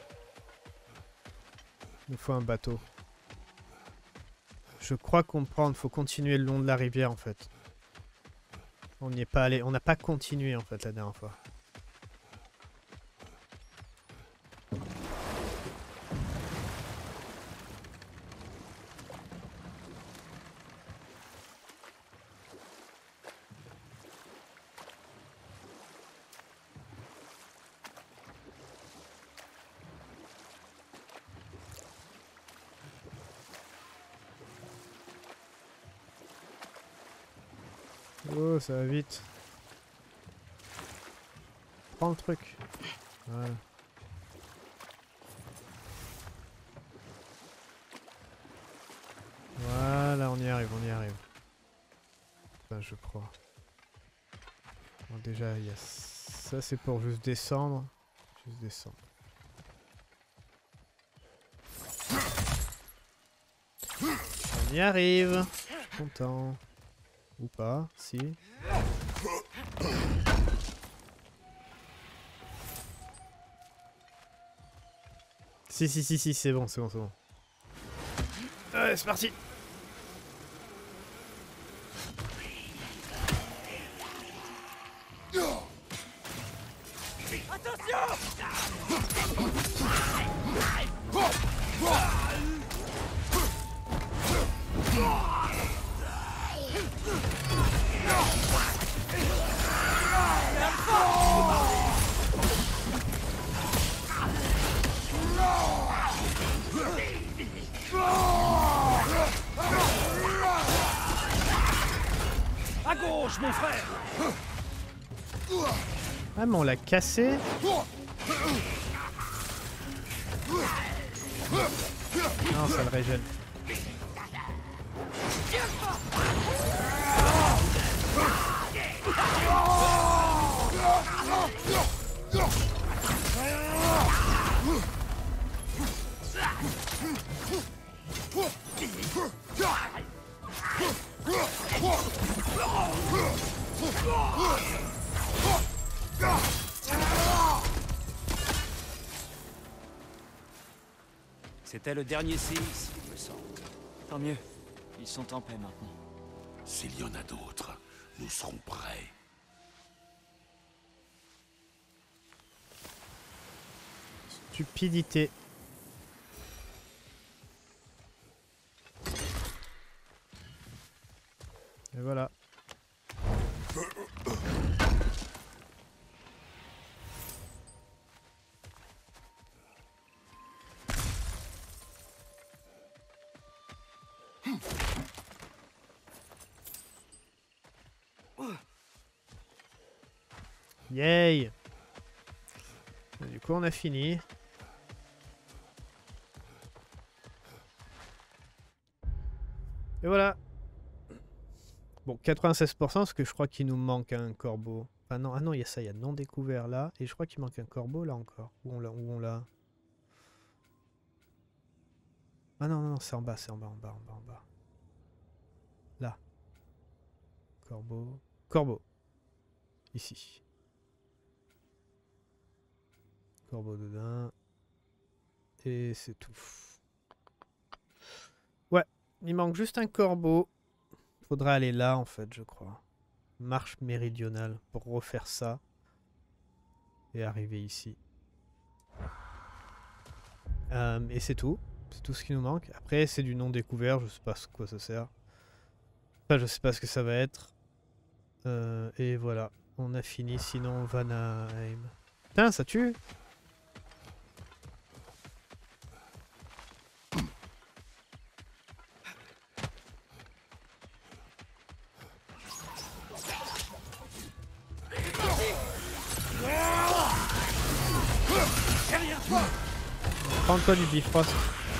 Il nous faut un bateau. Je crois comprendre, faut continuer le long de la rivière en fait. On n'y est pas allé, on n'a pas continué en fait la dernière fois. Oh, ça va vite. Prends le truc. Voilà. Voilà, on y arrive, on y arrive. Enfin, je crois. Bon, déjà, il y a ça, c'est pour juste descendre. Juste descendre. On y arrive. Je suis content. Ou pas, si. Si, c'est bon, c'est bon, c'est bon. Allez, c'est parti. À gauche, mon frère! Ah, mais on l'a cassé. Non, ça le régène. C'était le dernier séisme, il me semble. Tant mieux. Ils sont en paix maintenant. S'il y en a d'autres, nous serons prêts. Stupidité. Et voilà. Yay! Du coup, on a fini. Et voilà. Bon, 96% parce que je crois qu'il nous manque un corbeau. Ah non, il y a ça, il y a non découvert là. Et je crois qu'il manque un corbeau là encore. Où on l'a? Ah non, non, c'est en bas, c'est en bas, en bas, en bas, en bas. Là. Corbeau. Corbeau. Ici. Corbeau dedans. Et c'est tout. Ouais, il manque juste un corbeau. Faudra aller là en fait, je crois. Marche méridionale pour refaire ça. Et arriver ici. Et c'est tout. C'est tout ce qui nous manque. Après, c'est du non découvert. Je sais pas à quoi ça sert. Enfin, je sais pas ce que ça va être. Et voilà. On a fini. Sinon, Vanaheim. Putain, ça tue! Prends-toi du Bifrost.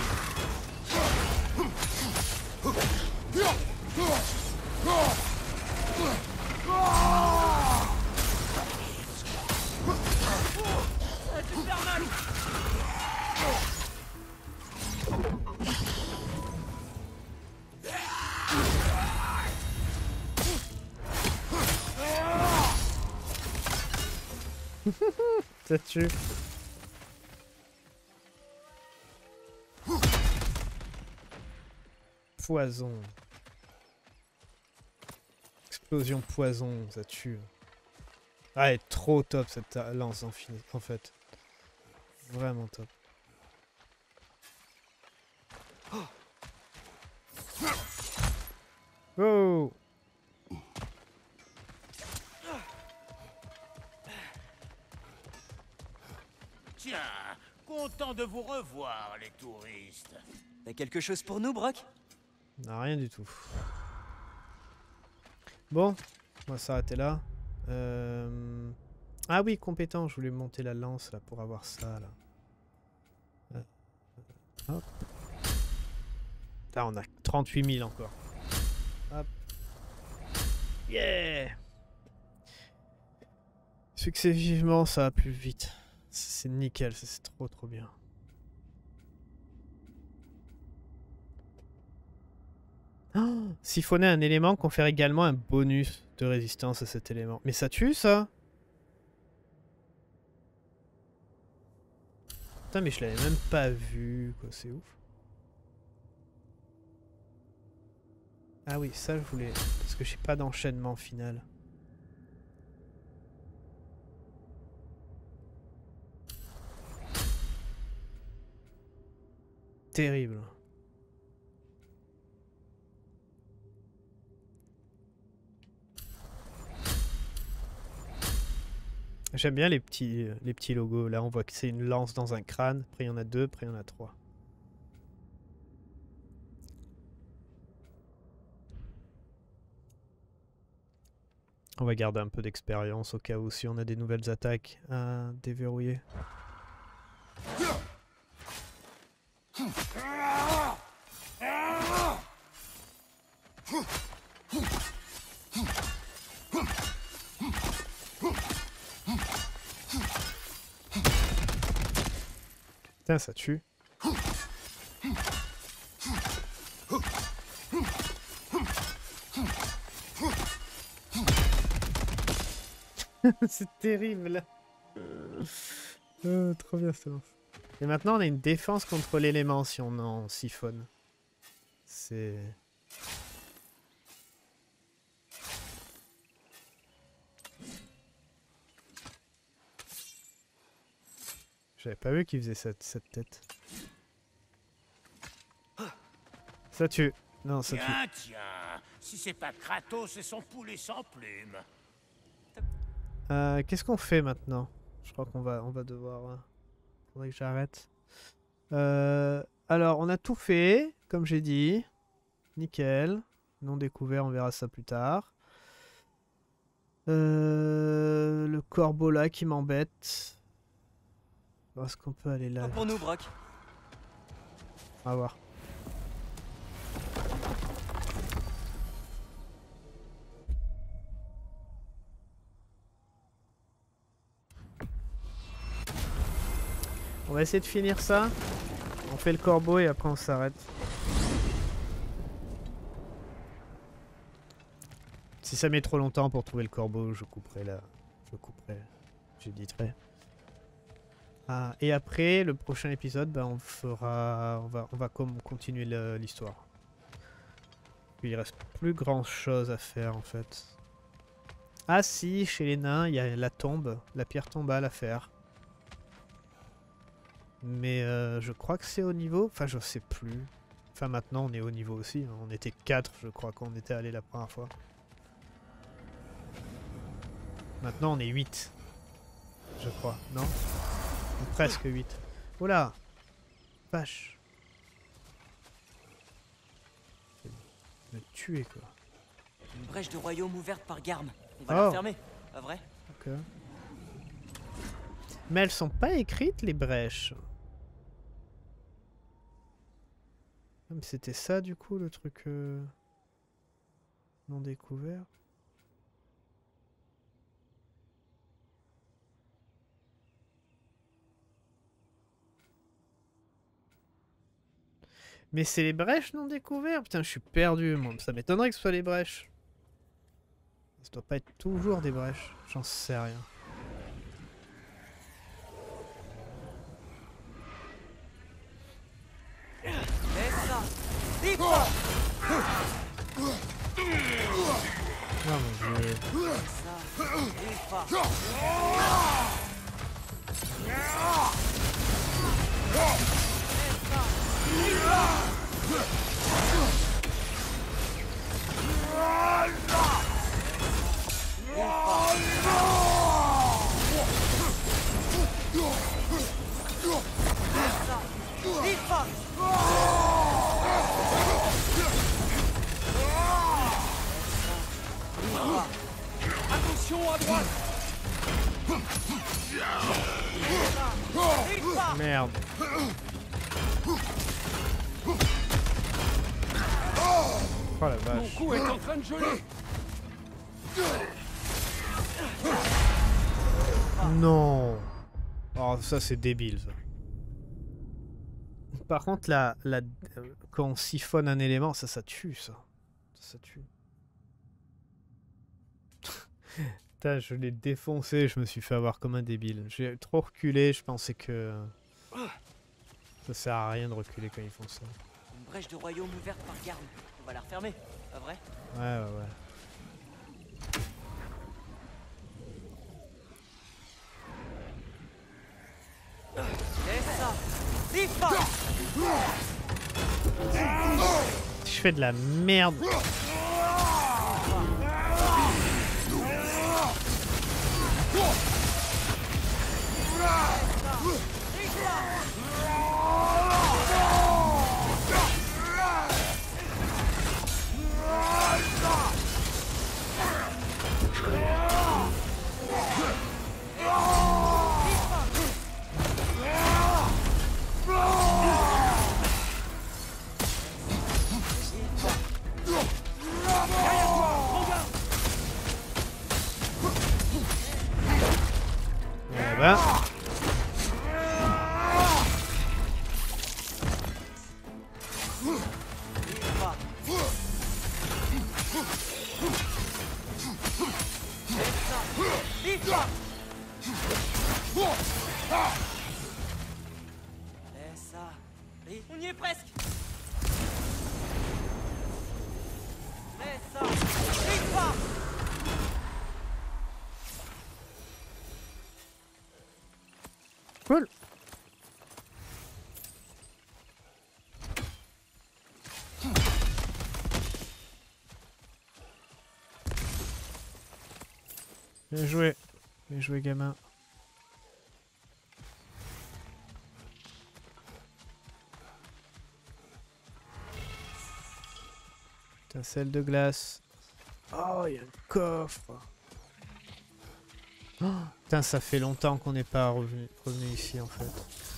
Ça tue. Poison. Explosion poison, ça tue. Ah, elle est trop top cette lance en fait. Vraiment top. Oh! Tiens, content de vous revoir, les touristes. T'as quelque chose pour nous, Brock? Non, rien du tout. Bon, on va s'arrêter là. Ah oui, compétent, je voulais monter la lance là pour avoir ça là. Hop. Là, on a 38 000 encore. Hop. Yeah! Successivement, ça va plus vite. C'est nickel, c'est trop bien. Oh, siphonner un élément confère également un bonus de résistance à cet élément. Mais ça tue ça? Putain, mais je l'avais même pas vu, quoi, c'est ouf. Ah oui, ça je voulais, parce que j'ai pas d'enchaînement final. Terrible. J'aime bien les petits logos. Là, on voit que c'est une lance dans un crâne. Après, il y en a 2. Après, il y en a 3. On va garder un peu d'expérience au cas où si on a des nouvelles attaques à déverrouiller. Putain, ça tue. C'est terrible. Oh, trop bien ça lance. Et maintenant, on a une défense contre l'élément si on en siphonne. C'est... J'avais pas vu qu'il faisait cette tête. Ça tue. Non, ça tue. Tiens, tiens. Si c'est pas Kratos et son poulet sans plume. Qu'est-ce qu'on fait maintenant? Je crois qu'on va devoir... faudrait que j'arrête. Alors, on a tout fait, comme j'ai dit. Nickel. Non découvert, on verra ça plus tard. Le corbeau là qui m'embête. Est-ce qu'on peut aller là? Pour nous, Brock. On va voir. On va essayer de finir ça. On fait le corbeau et après on s'arrête. Si ça met trop longtemps pour trouver le corbeau, je couperai là. Je couperai. J'éditerai. Ah, et après, le prochain épisode, bah, on va continuer l'histoire. Puis il reste plus grand chose à faire en fait. Ah si, chez les nains, il y a la tombe, la pierre tombale à faire. Mais je crois que c'est au niveau... Enfin, je sais plus. Enfin, maintenant, on est au niveau aussi. On était 4, je crois, quand on était allé la première fois. Maintenant, on est 8. Je crois, non? Ou presque 8. Oula! Vache! Me tuer, quoi. Une brèche de royaume ouverte par Garm. On va la fermer, pas vrai? Ok. Mais elles sont pas écrites, les brèches. Mais c'était ça, du coup, le truc... non découvert. Mais c'est les brèches non découvertes? Putain, je suis perdu, moi. Ça m'étonnerait que ce soit les brèches. Ça doit pas être toujours des brèches. J'en sais rien. Oh mon dieu. Attention à droite. Merde. Oh la vache. Mon cou est en train de geler. Non. Oh, ça c'est débile ça. Par contre, quand on siphonne un élément, ça tue ça. Ça tue. Putain, je l'ai défoncé, je me suis fait avoir comme un débile. J'ai trop reculé, je pensais que... Ça sert à rien de reculer quand ils font ça. Une brèche de royaume ouverte par Garm. On va la refermer, pas vrai? Ouais. Laisse ça! Vive-toi! Je fais de la merde. Ben. Cool. Bien joué. Bien joué, gamin. Étincelle de glace. Oh, il y a un coffre. Oh, putain, ça fait longtemps qu'on n'est pas revenu ici en fait.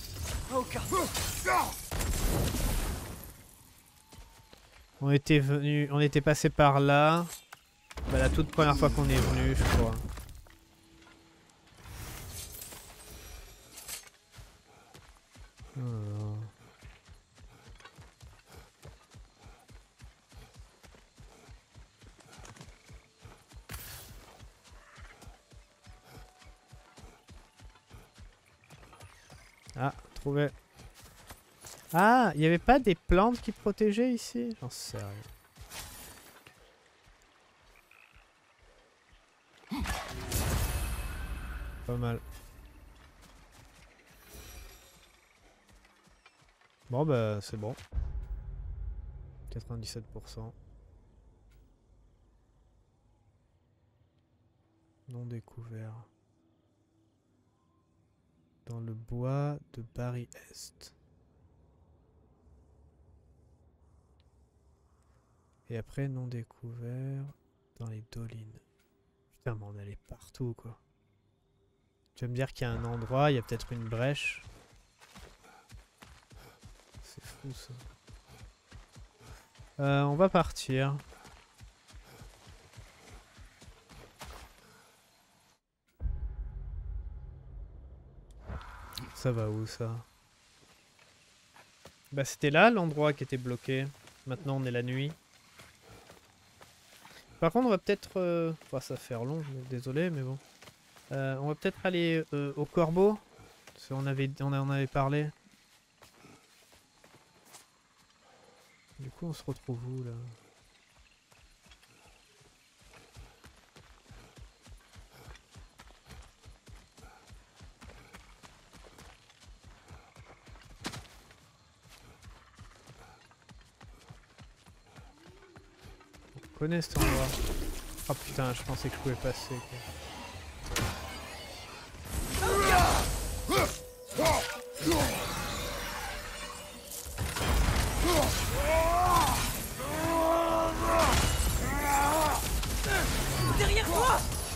On était passé par là. Bah, la toute première fois qu'on est venu, je crois. Oh. Ah, trouvé. Ah, il n'y avait pas des plantes qui protégeaient ici? J'en sais rien. Pas mal. Bon bah c'est bon. 97%. Non découvert. Dans le bois de Barry Est. Et après non découvert dans les dolines. Putain mais on allait partout quoi. Tu vas me dire qu'il y a un endroit, il y a peut-être une brèche. C'est fou ça. On va partir. Ça va où ça? Bah c'était là l'endroit qui était bloqué. Maintenant on est la nuit. Par contre on va peut-être... Enfin, ça va faire long, désolé mais bon. On va peut-être aller au corbeau. Parce qu'on on avait parlé. Du coup on se retrouve où là? On connaît cet endroit. Oh putain, je pensais que je pouvais passer quoi. Derrière toi!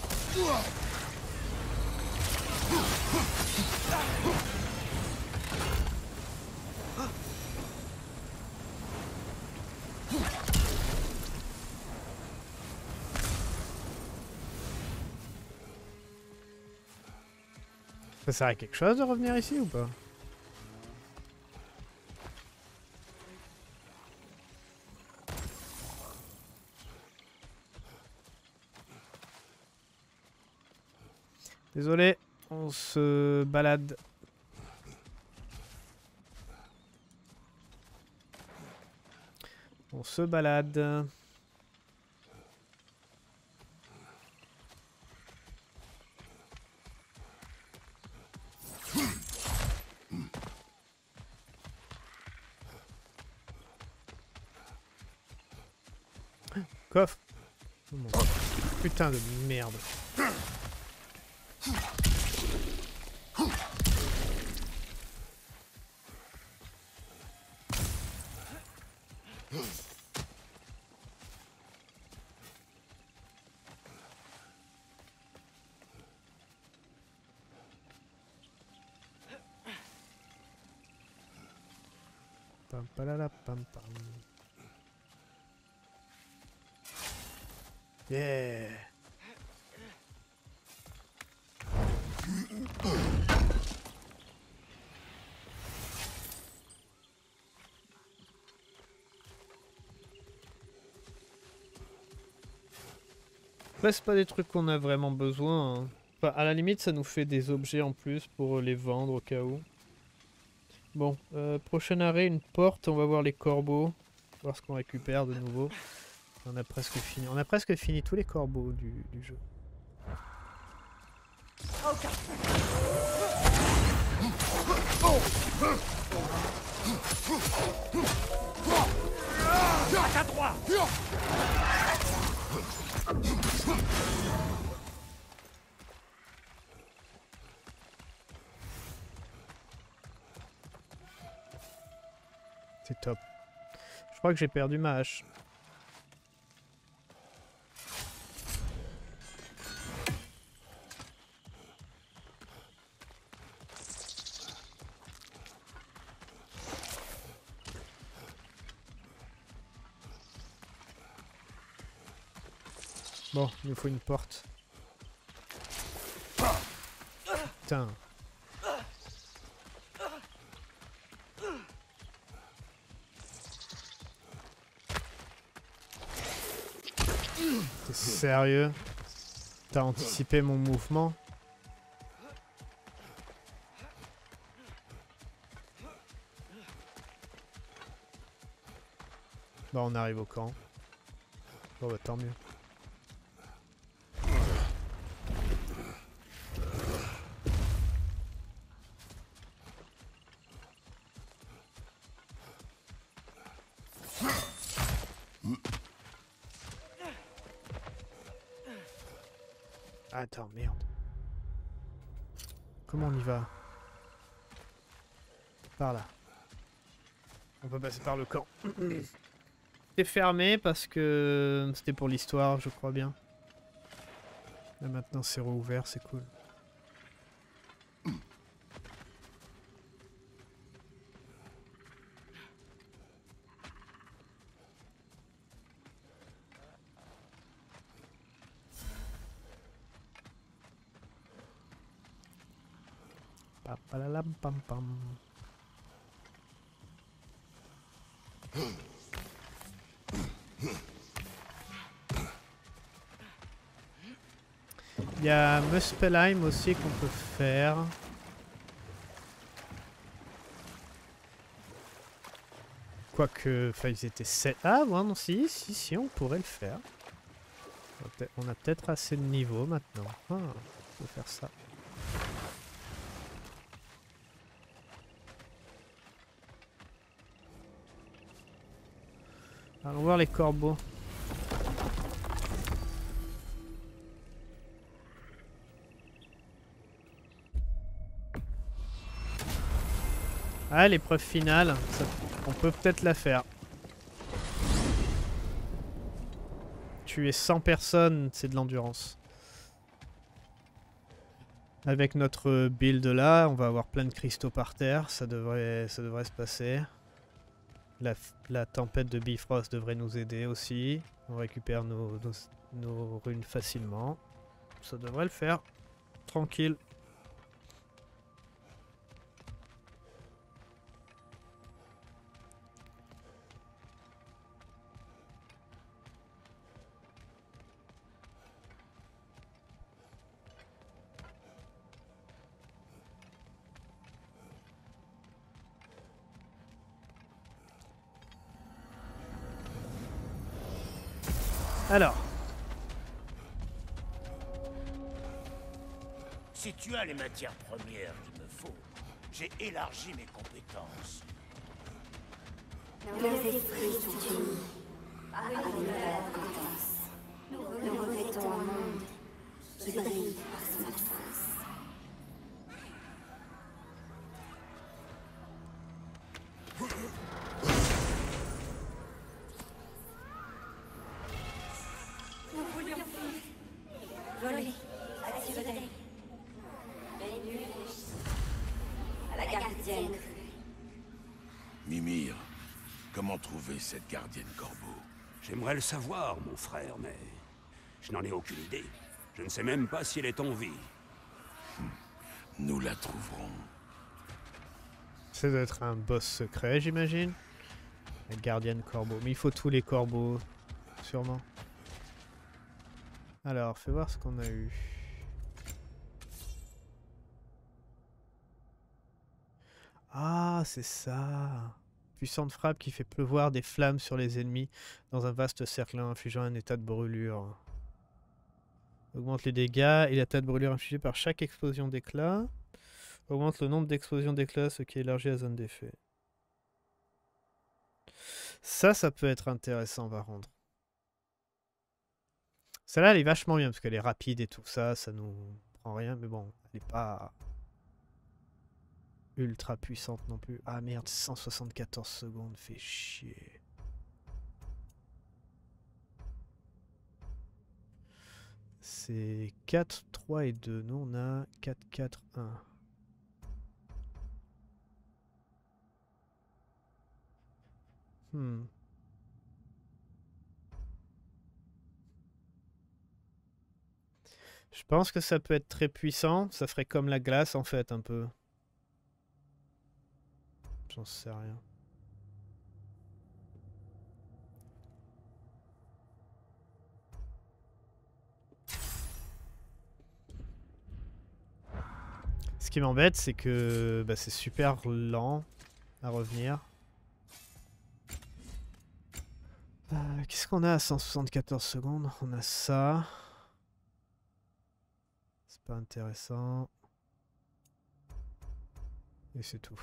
Ça sert à quelque chose de revenir ici ou pas? Désolé, on se balade. On se balade. Coffre. Oh mon Dieu. Putain de merde. Pam palala pam pam. Yeah. Après, c'est pas des trucs qu'on a vraiment besoin. Hein. Enfin, à la limite, ça nous fait des objets en plus pour les vendre au cas où. Bon, prochain arrêt, une porte. On va voir les corbeaux. Voir ce qu'on récupère de nouveau. On a presque fini. On a presque fini tous les corbeaux du jeu. À ta droite. C'est top. Je crois que j'ai perdu ma hache. Bon, il nous faut une porte. Putain. T'es sérieux? T'as anticipé mon mouvement? Bon, on arrive au camp. Bon bah tant mieux. Attends, merde. Comment on y va? Par là. On peut passer par le camp. C'était fermé parce que c'était pour l'histoire, je crois bien. Là maintenant c'est rouvert, c'est cool. Papalalam pam pam. Il y a Muspelheim aussi qu'on peut faire. Quoique, enfin ils étaient 7. Ah bon, non, si, on pourrait le faire. On a peut-être assez de niveau maintenant. Ah, on peut faire ça. Allons voir les corbeaux. Ah, l'épreuve finale, on peut peut-être la faire. Tuer 100 personnes, c'est de l'endurance. Avec notre build là, on va avoir plein de cristaux par terre, ça devrait se passer. La tempête de Bifrost devrait nous aider aussi. On récupère nos runes facilement. Ça devrait le faire. Tranquille. Alors. Si tu as les matières premières qu'il me faut, j'ai élargi mes compétences. Nos esprits sont unis. Avec la compétence, nous revêtons un monde qui brille par son absence. Nous voulions fuir, voler, attirer les nuits à la gardienne. Mimir, comment trouver cette gardienne corbeau? J'aimerais le savoir, mon frère, mais je n'en ai aucune idée. Je ne sais même pas si elle est en vie. Nous la trouverons. Ça doit être un boss secret, j'imagine. La gardienne corbeau. Mais il faut tous les corbeaux, sûrement. Alors, fais voir ce qu'on a eu. Ah, c'est ça. Puissante frappe qui fait pleuvoir des flammes sur les ennemis dans un vaste cercle infligeant un état de brûlure. Augmente les dégâts et l'état de brûlure infligé par chaque explosion d'éclat. Augmente le nombre d'explosions d'éclats, ce qui élargit la zone d'effet. Ça peut être intéressant par contre. Celle-là, elle est vachement bien parce qu'elle est rapide et tout ça, ça nous prend rien, mais bon, elle est pas ultra puissante non plus. Ah merde, 174 secondes, fait chier. C'est 4, 3 et 2. Nous, on a 4, 4, 1. Je pense que ça peut être très puissant. Ça ferait comme la glace en fait, un peu. J'en sais rien. Ce qui m'embête, c'est que bah, c'est super lent à revenir. Qu'est-ce qu'on a à 174 secondes? On a ça. C'est pas intéressant. Et c'est tout.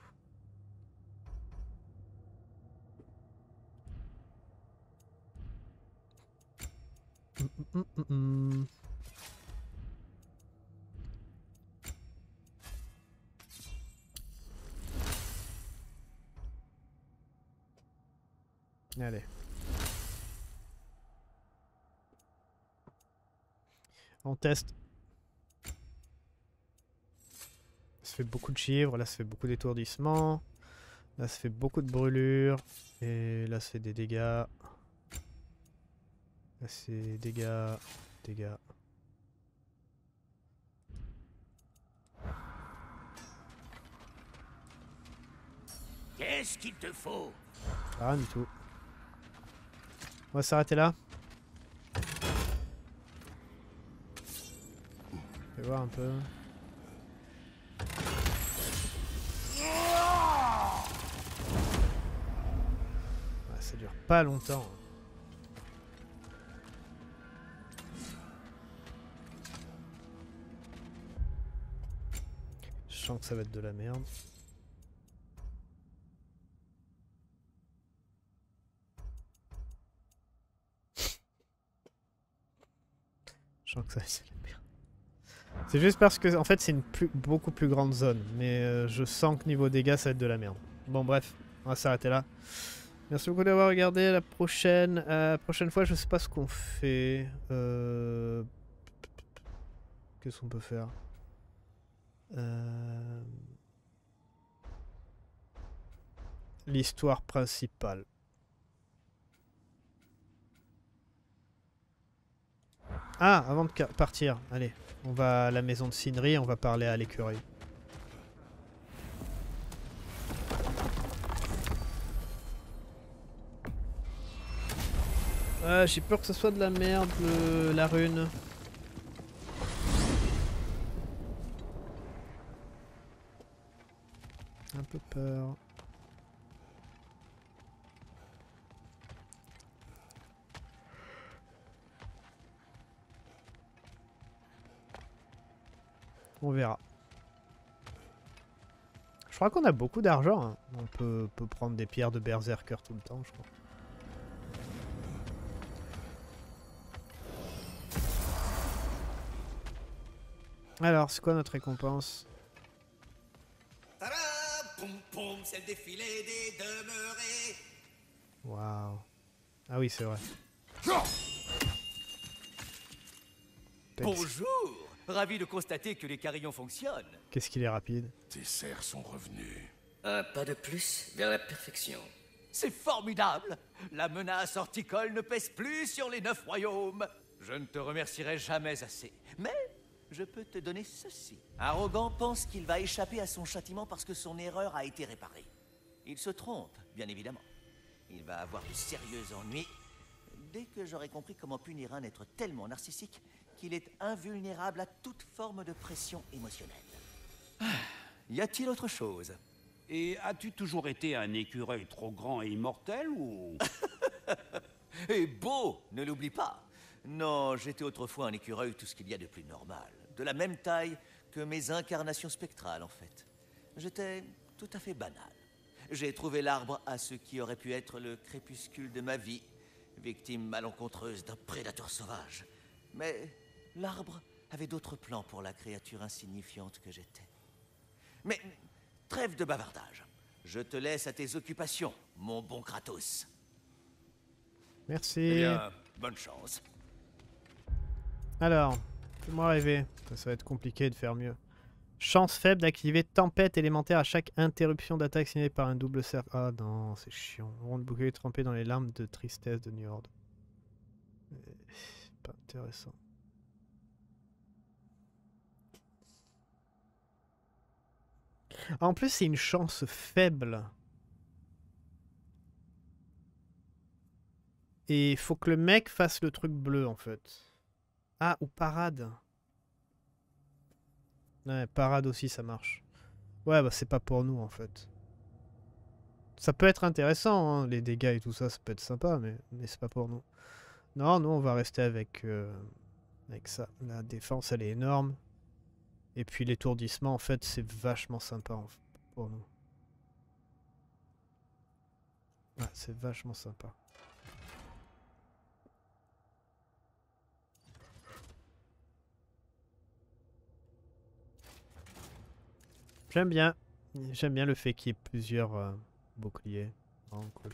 Allez. On teste. Ça fait beaucoup de chiffres, là ça fait beaucoup d'étourdissements. Là ça fait beaucoup de brûlures. Et là ça fait des dégâts. Là c'est dégâts, dégâts. Qu'est-ce qu'il te faut? Rien du tout. On va s'arrêter là. Je vais voir un peu. Ouais, ça dure pas longtemps. Je sens que ça va être de la merde. Je sens que ça va être de la merde. C'est juste parce que en fait c'est une beaucoup plus grande zone. Mais je sens que niveau dégâts ça va être de la merde. Bon bref, on va s'arrêter là. Merci beaucoup d'avoir regardé. La prochaine fois je sais pas ce qu'on fait. Qu'est-ce qu'on peut faire? L'histoire principale. Ah, avant de partir, allez, on va à la maison de Sindri, on va parler à l'écureuil. J'ai peur que ce soit de la merde, la rune. Un peu peur. On verra. Je crois qu'on a beaucoup d'argent. Hein. On peut prendre des pierres de berserker tout le temps, je crois. Alors, c'est quoi notre récompense? Tada! Poum poum, c'est le défilé des demeurés. Waouh. Ah oui, c'est vrai. Bonjour! Ravi de constater que les carillons fonctionnent. Qu'est-ce qu'il est rapide. Tes serfs sont revenus. Un pas de plus vers la perfection. C'est formidable! La menace horticole ne pèse plus sur les 9 royaumes. Je ne te remercierai jamais assez. Mais je peux te donner ceci. Arrogant pense qu'il va échapper à son châtiment parce que son erreur a été réparée. Il se trompe, bien évidemment. Il va avoir de sérieux ennuis dès que j'aurai compris comment punir un être tellement narcissique qu'il est invulnérable à toute forme de pression émotionnelle. Y a-t-il autre chose? Et as-tu toujours été un écureuil trop grand et immortel ou... Et beau, ne l'oublie pas. Non, j'étais autrefois un écureuil tout ce qu'il y a de plus normal. De la même taille que mes incarnations spectrales, en fait. J'étais tout à fait banal. J'ai trouvé l'arbre à ce qui aurait pu être le crépuscule de ma vie, victime malencontreuse d'un prédateur sauvage. Mais l'arbre avait d'autres plans pour la créature insignifiante que j'étais. Mais trêve de bavardage. Je te laisse à tes occupations, mon bon Kratos. Merci. Eh bien, bonne chance. Alors, fais-moi rêver. Ça va être compliqué de faire mieux. Chance faible d'activer tempête élémentaire à chaque interruption d'attaque signalée par un double cercle. Ah non, c'est chiant. Ronde bouclier trempé dans les larmes de tristesse de Njord. Pas intéressant. En plus, c'est une chance faible. Et il faut que le mec fasse le truc bleu, en fait. Ah, ou parade. Ouais, parade aussi, ça marche. Ouais, bah c'est pas pour nous, en fait. Ça peut être intéressant, hein, les dégâts et tout ça, ça peut être sympa, mais c'est pas pour nous. Non, nous, on va rester avec ça. La défense, elle est énorme. Et puis l'étourdissement, en fait, c'est vachement sympa pour nous. Ouais, c'est vachement sympa. J'aime bien. J'aime bien le fait qu'il y ait plusieurs boucliers. Vraiment cool.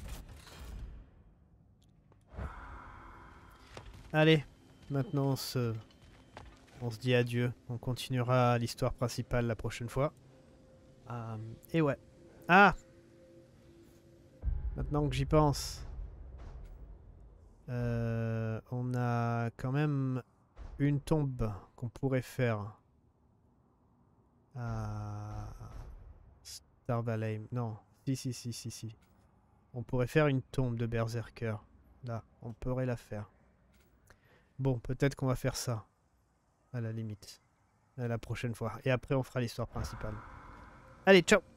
Allez, maintenant on se dit adieu. On continuera l'histoire principale la prochaine fois. Et ouais. Ah! Maintenant que j'y pense. On a quand même une tombe qu'on pourrait faire. Starvalheim. Non. Si. On pourrait faire une tombe de Berserker. Là, on pourrait la faire. Bon, peut-être qu'on va faire ça. À la limite. À la prochaine fois. Et après, on fera l'histoire principale. Allez, ciao!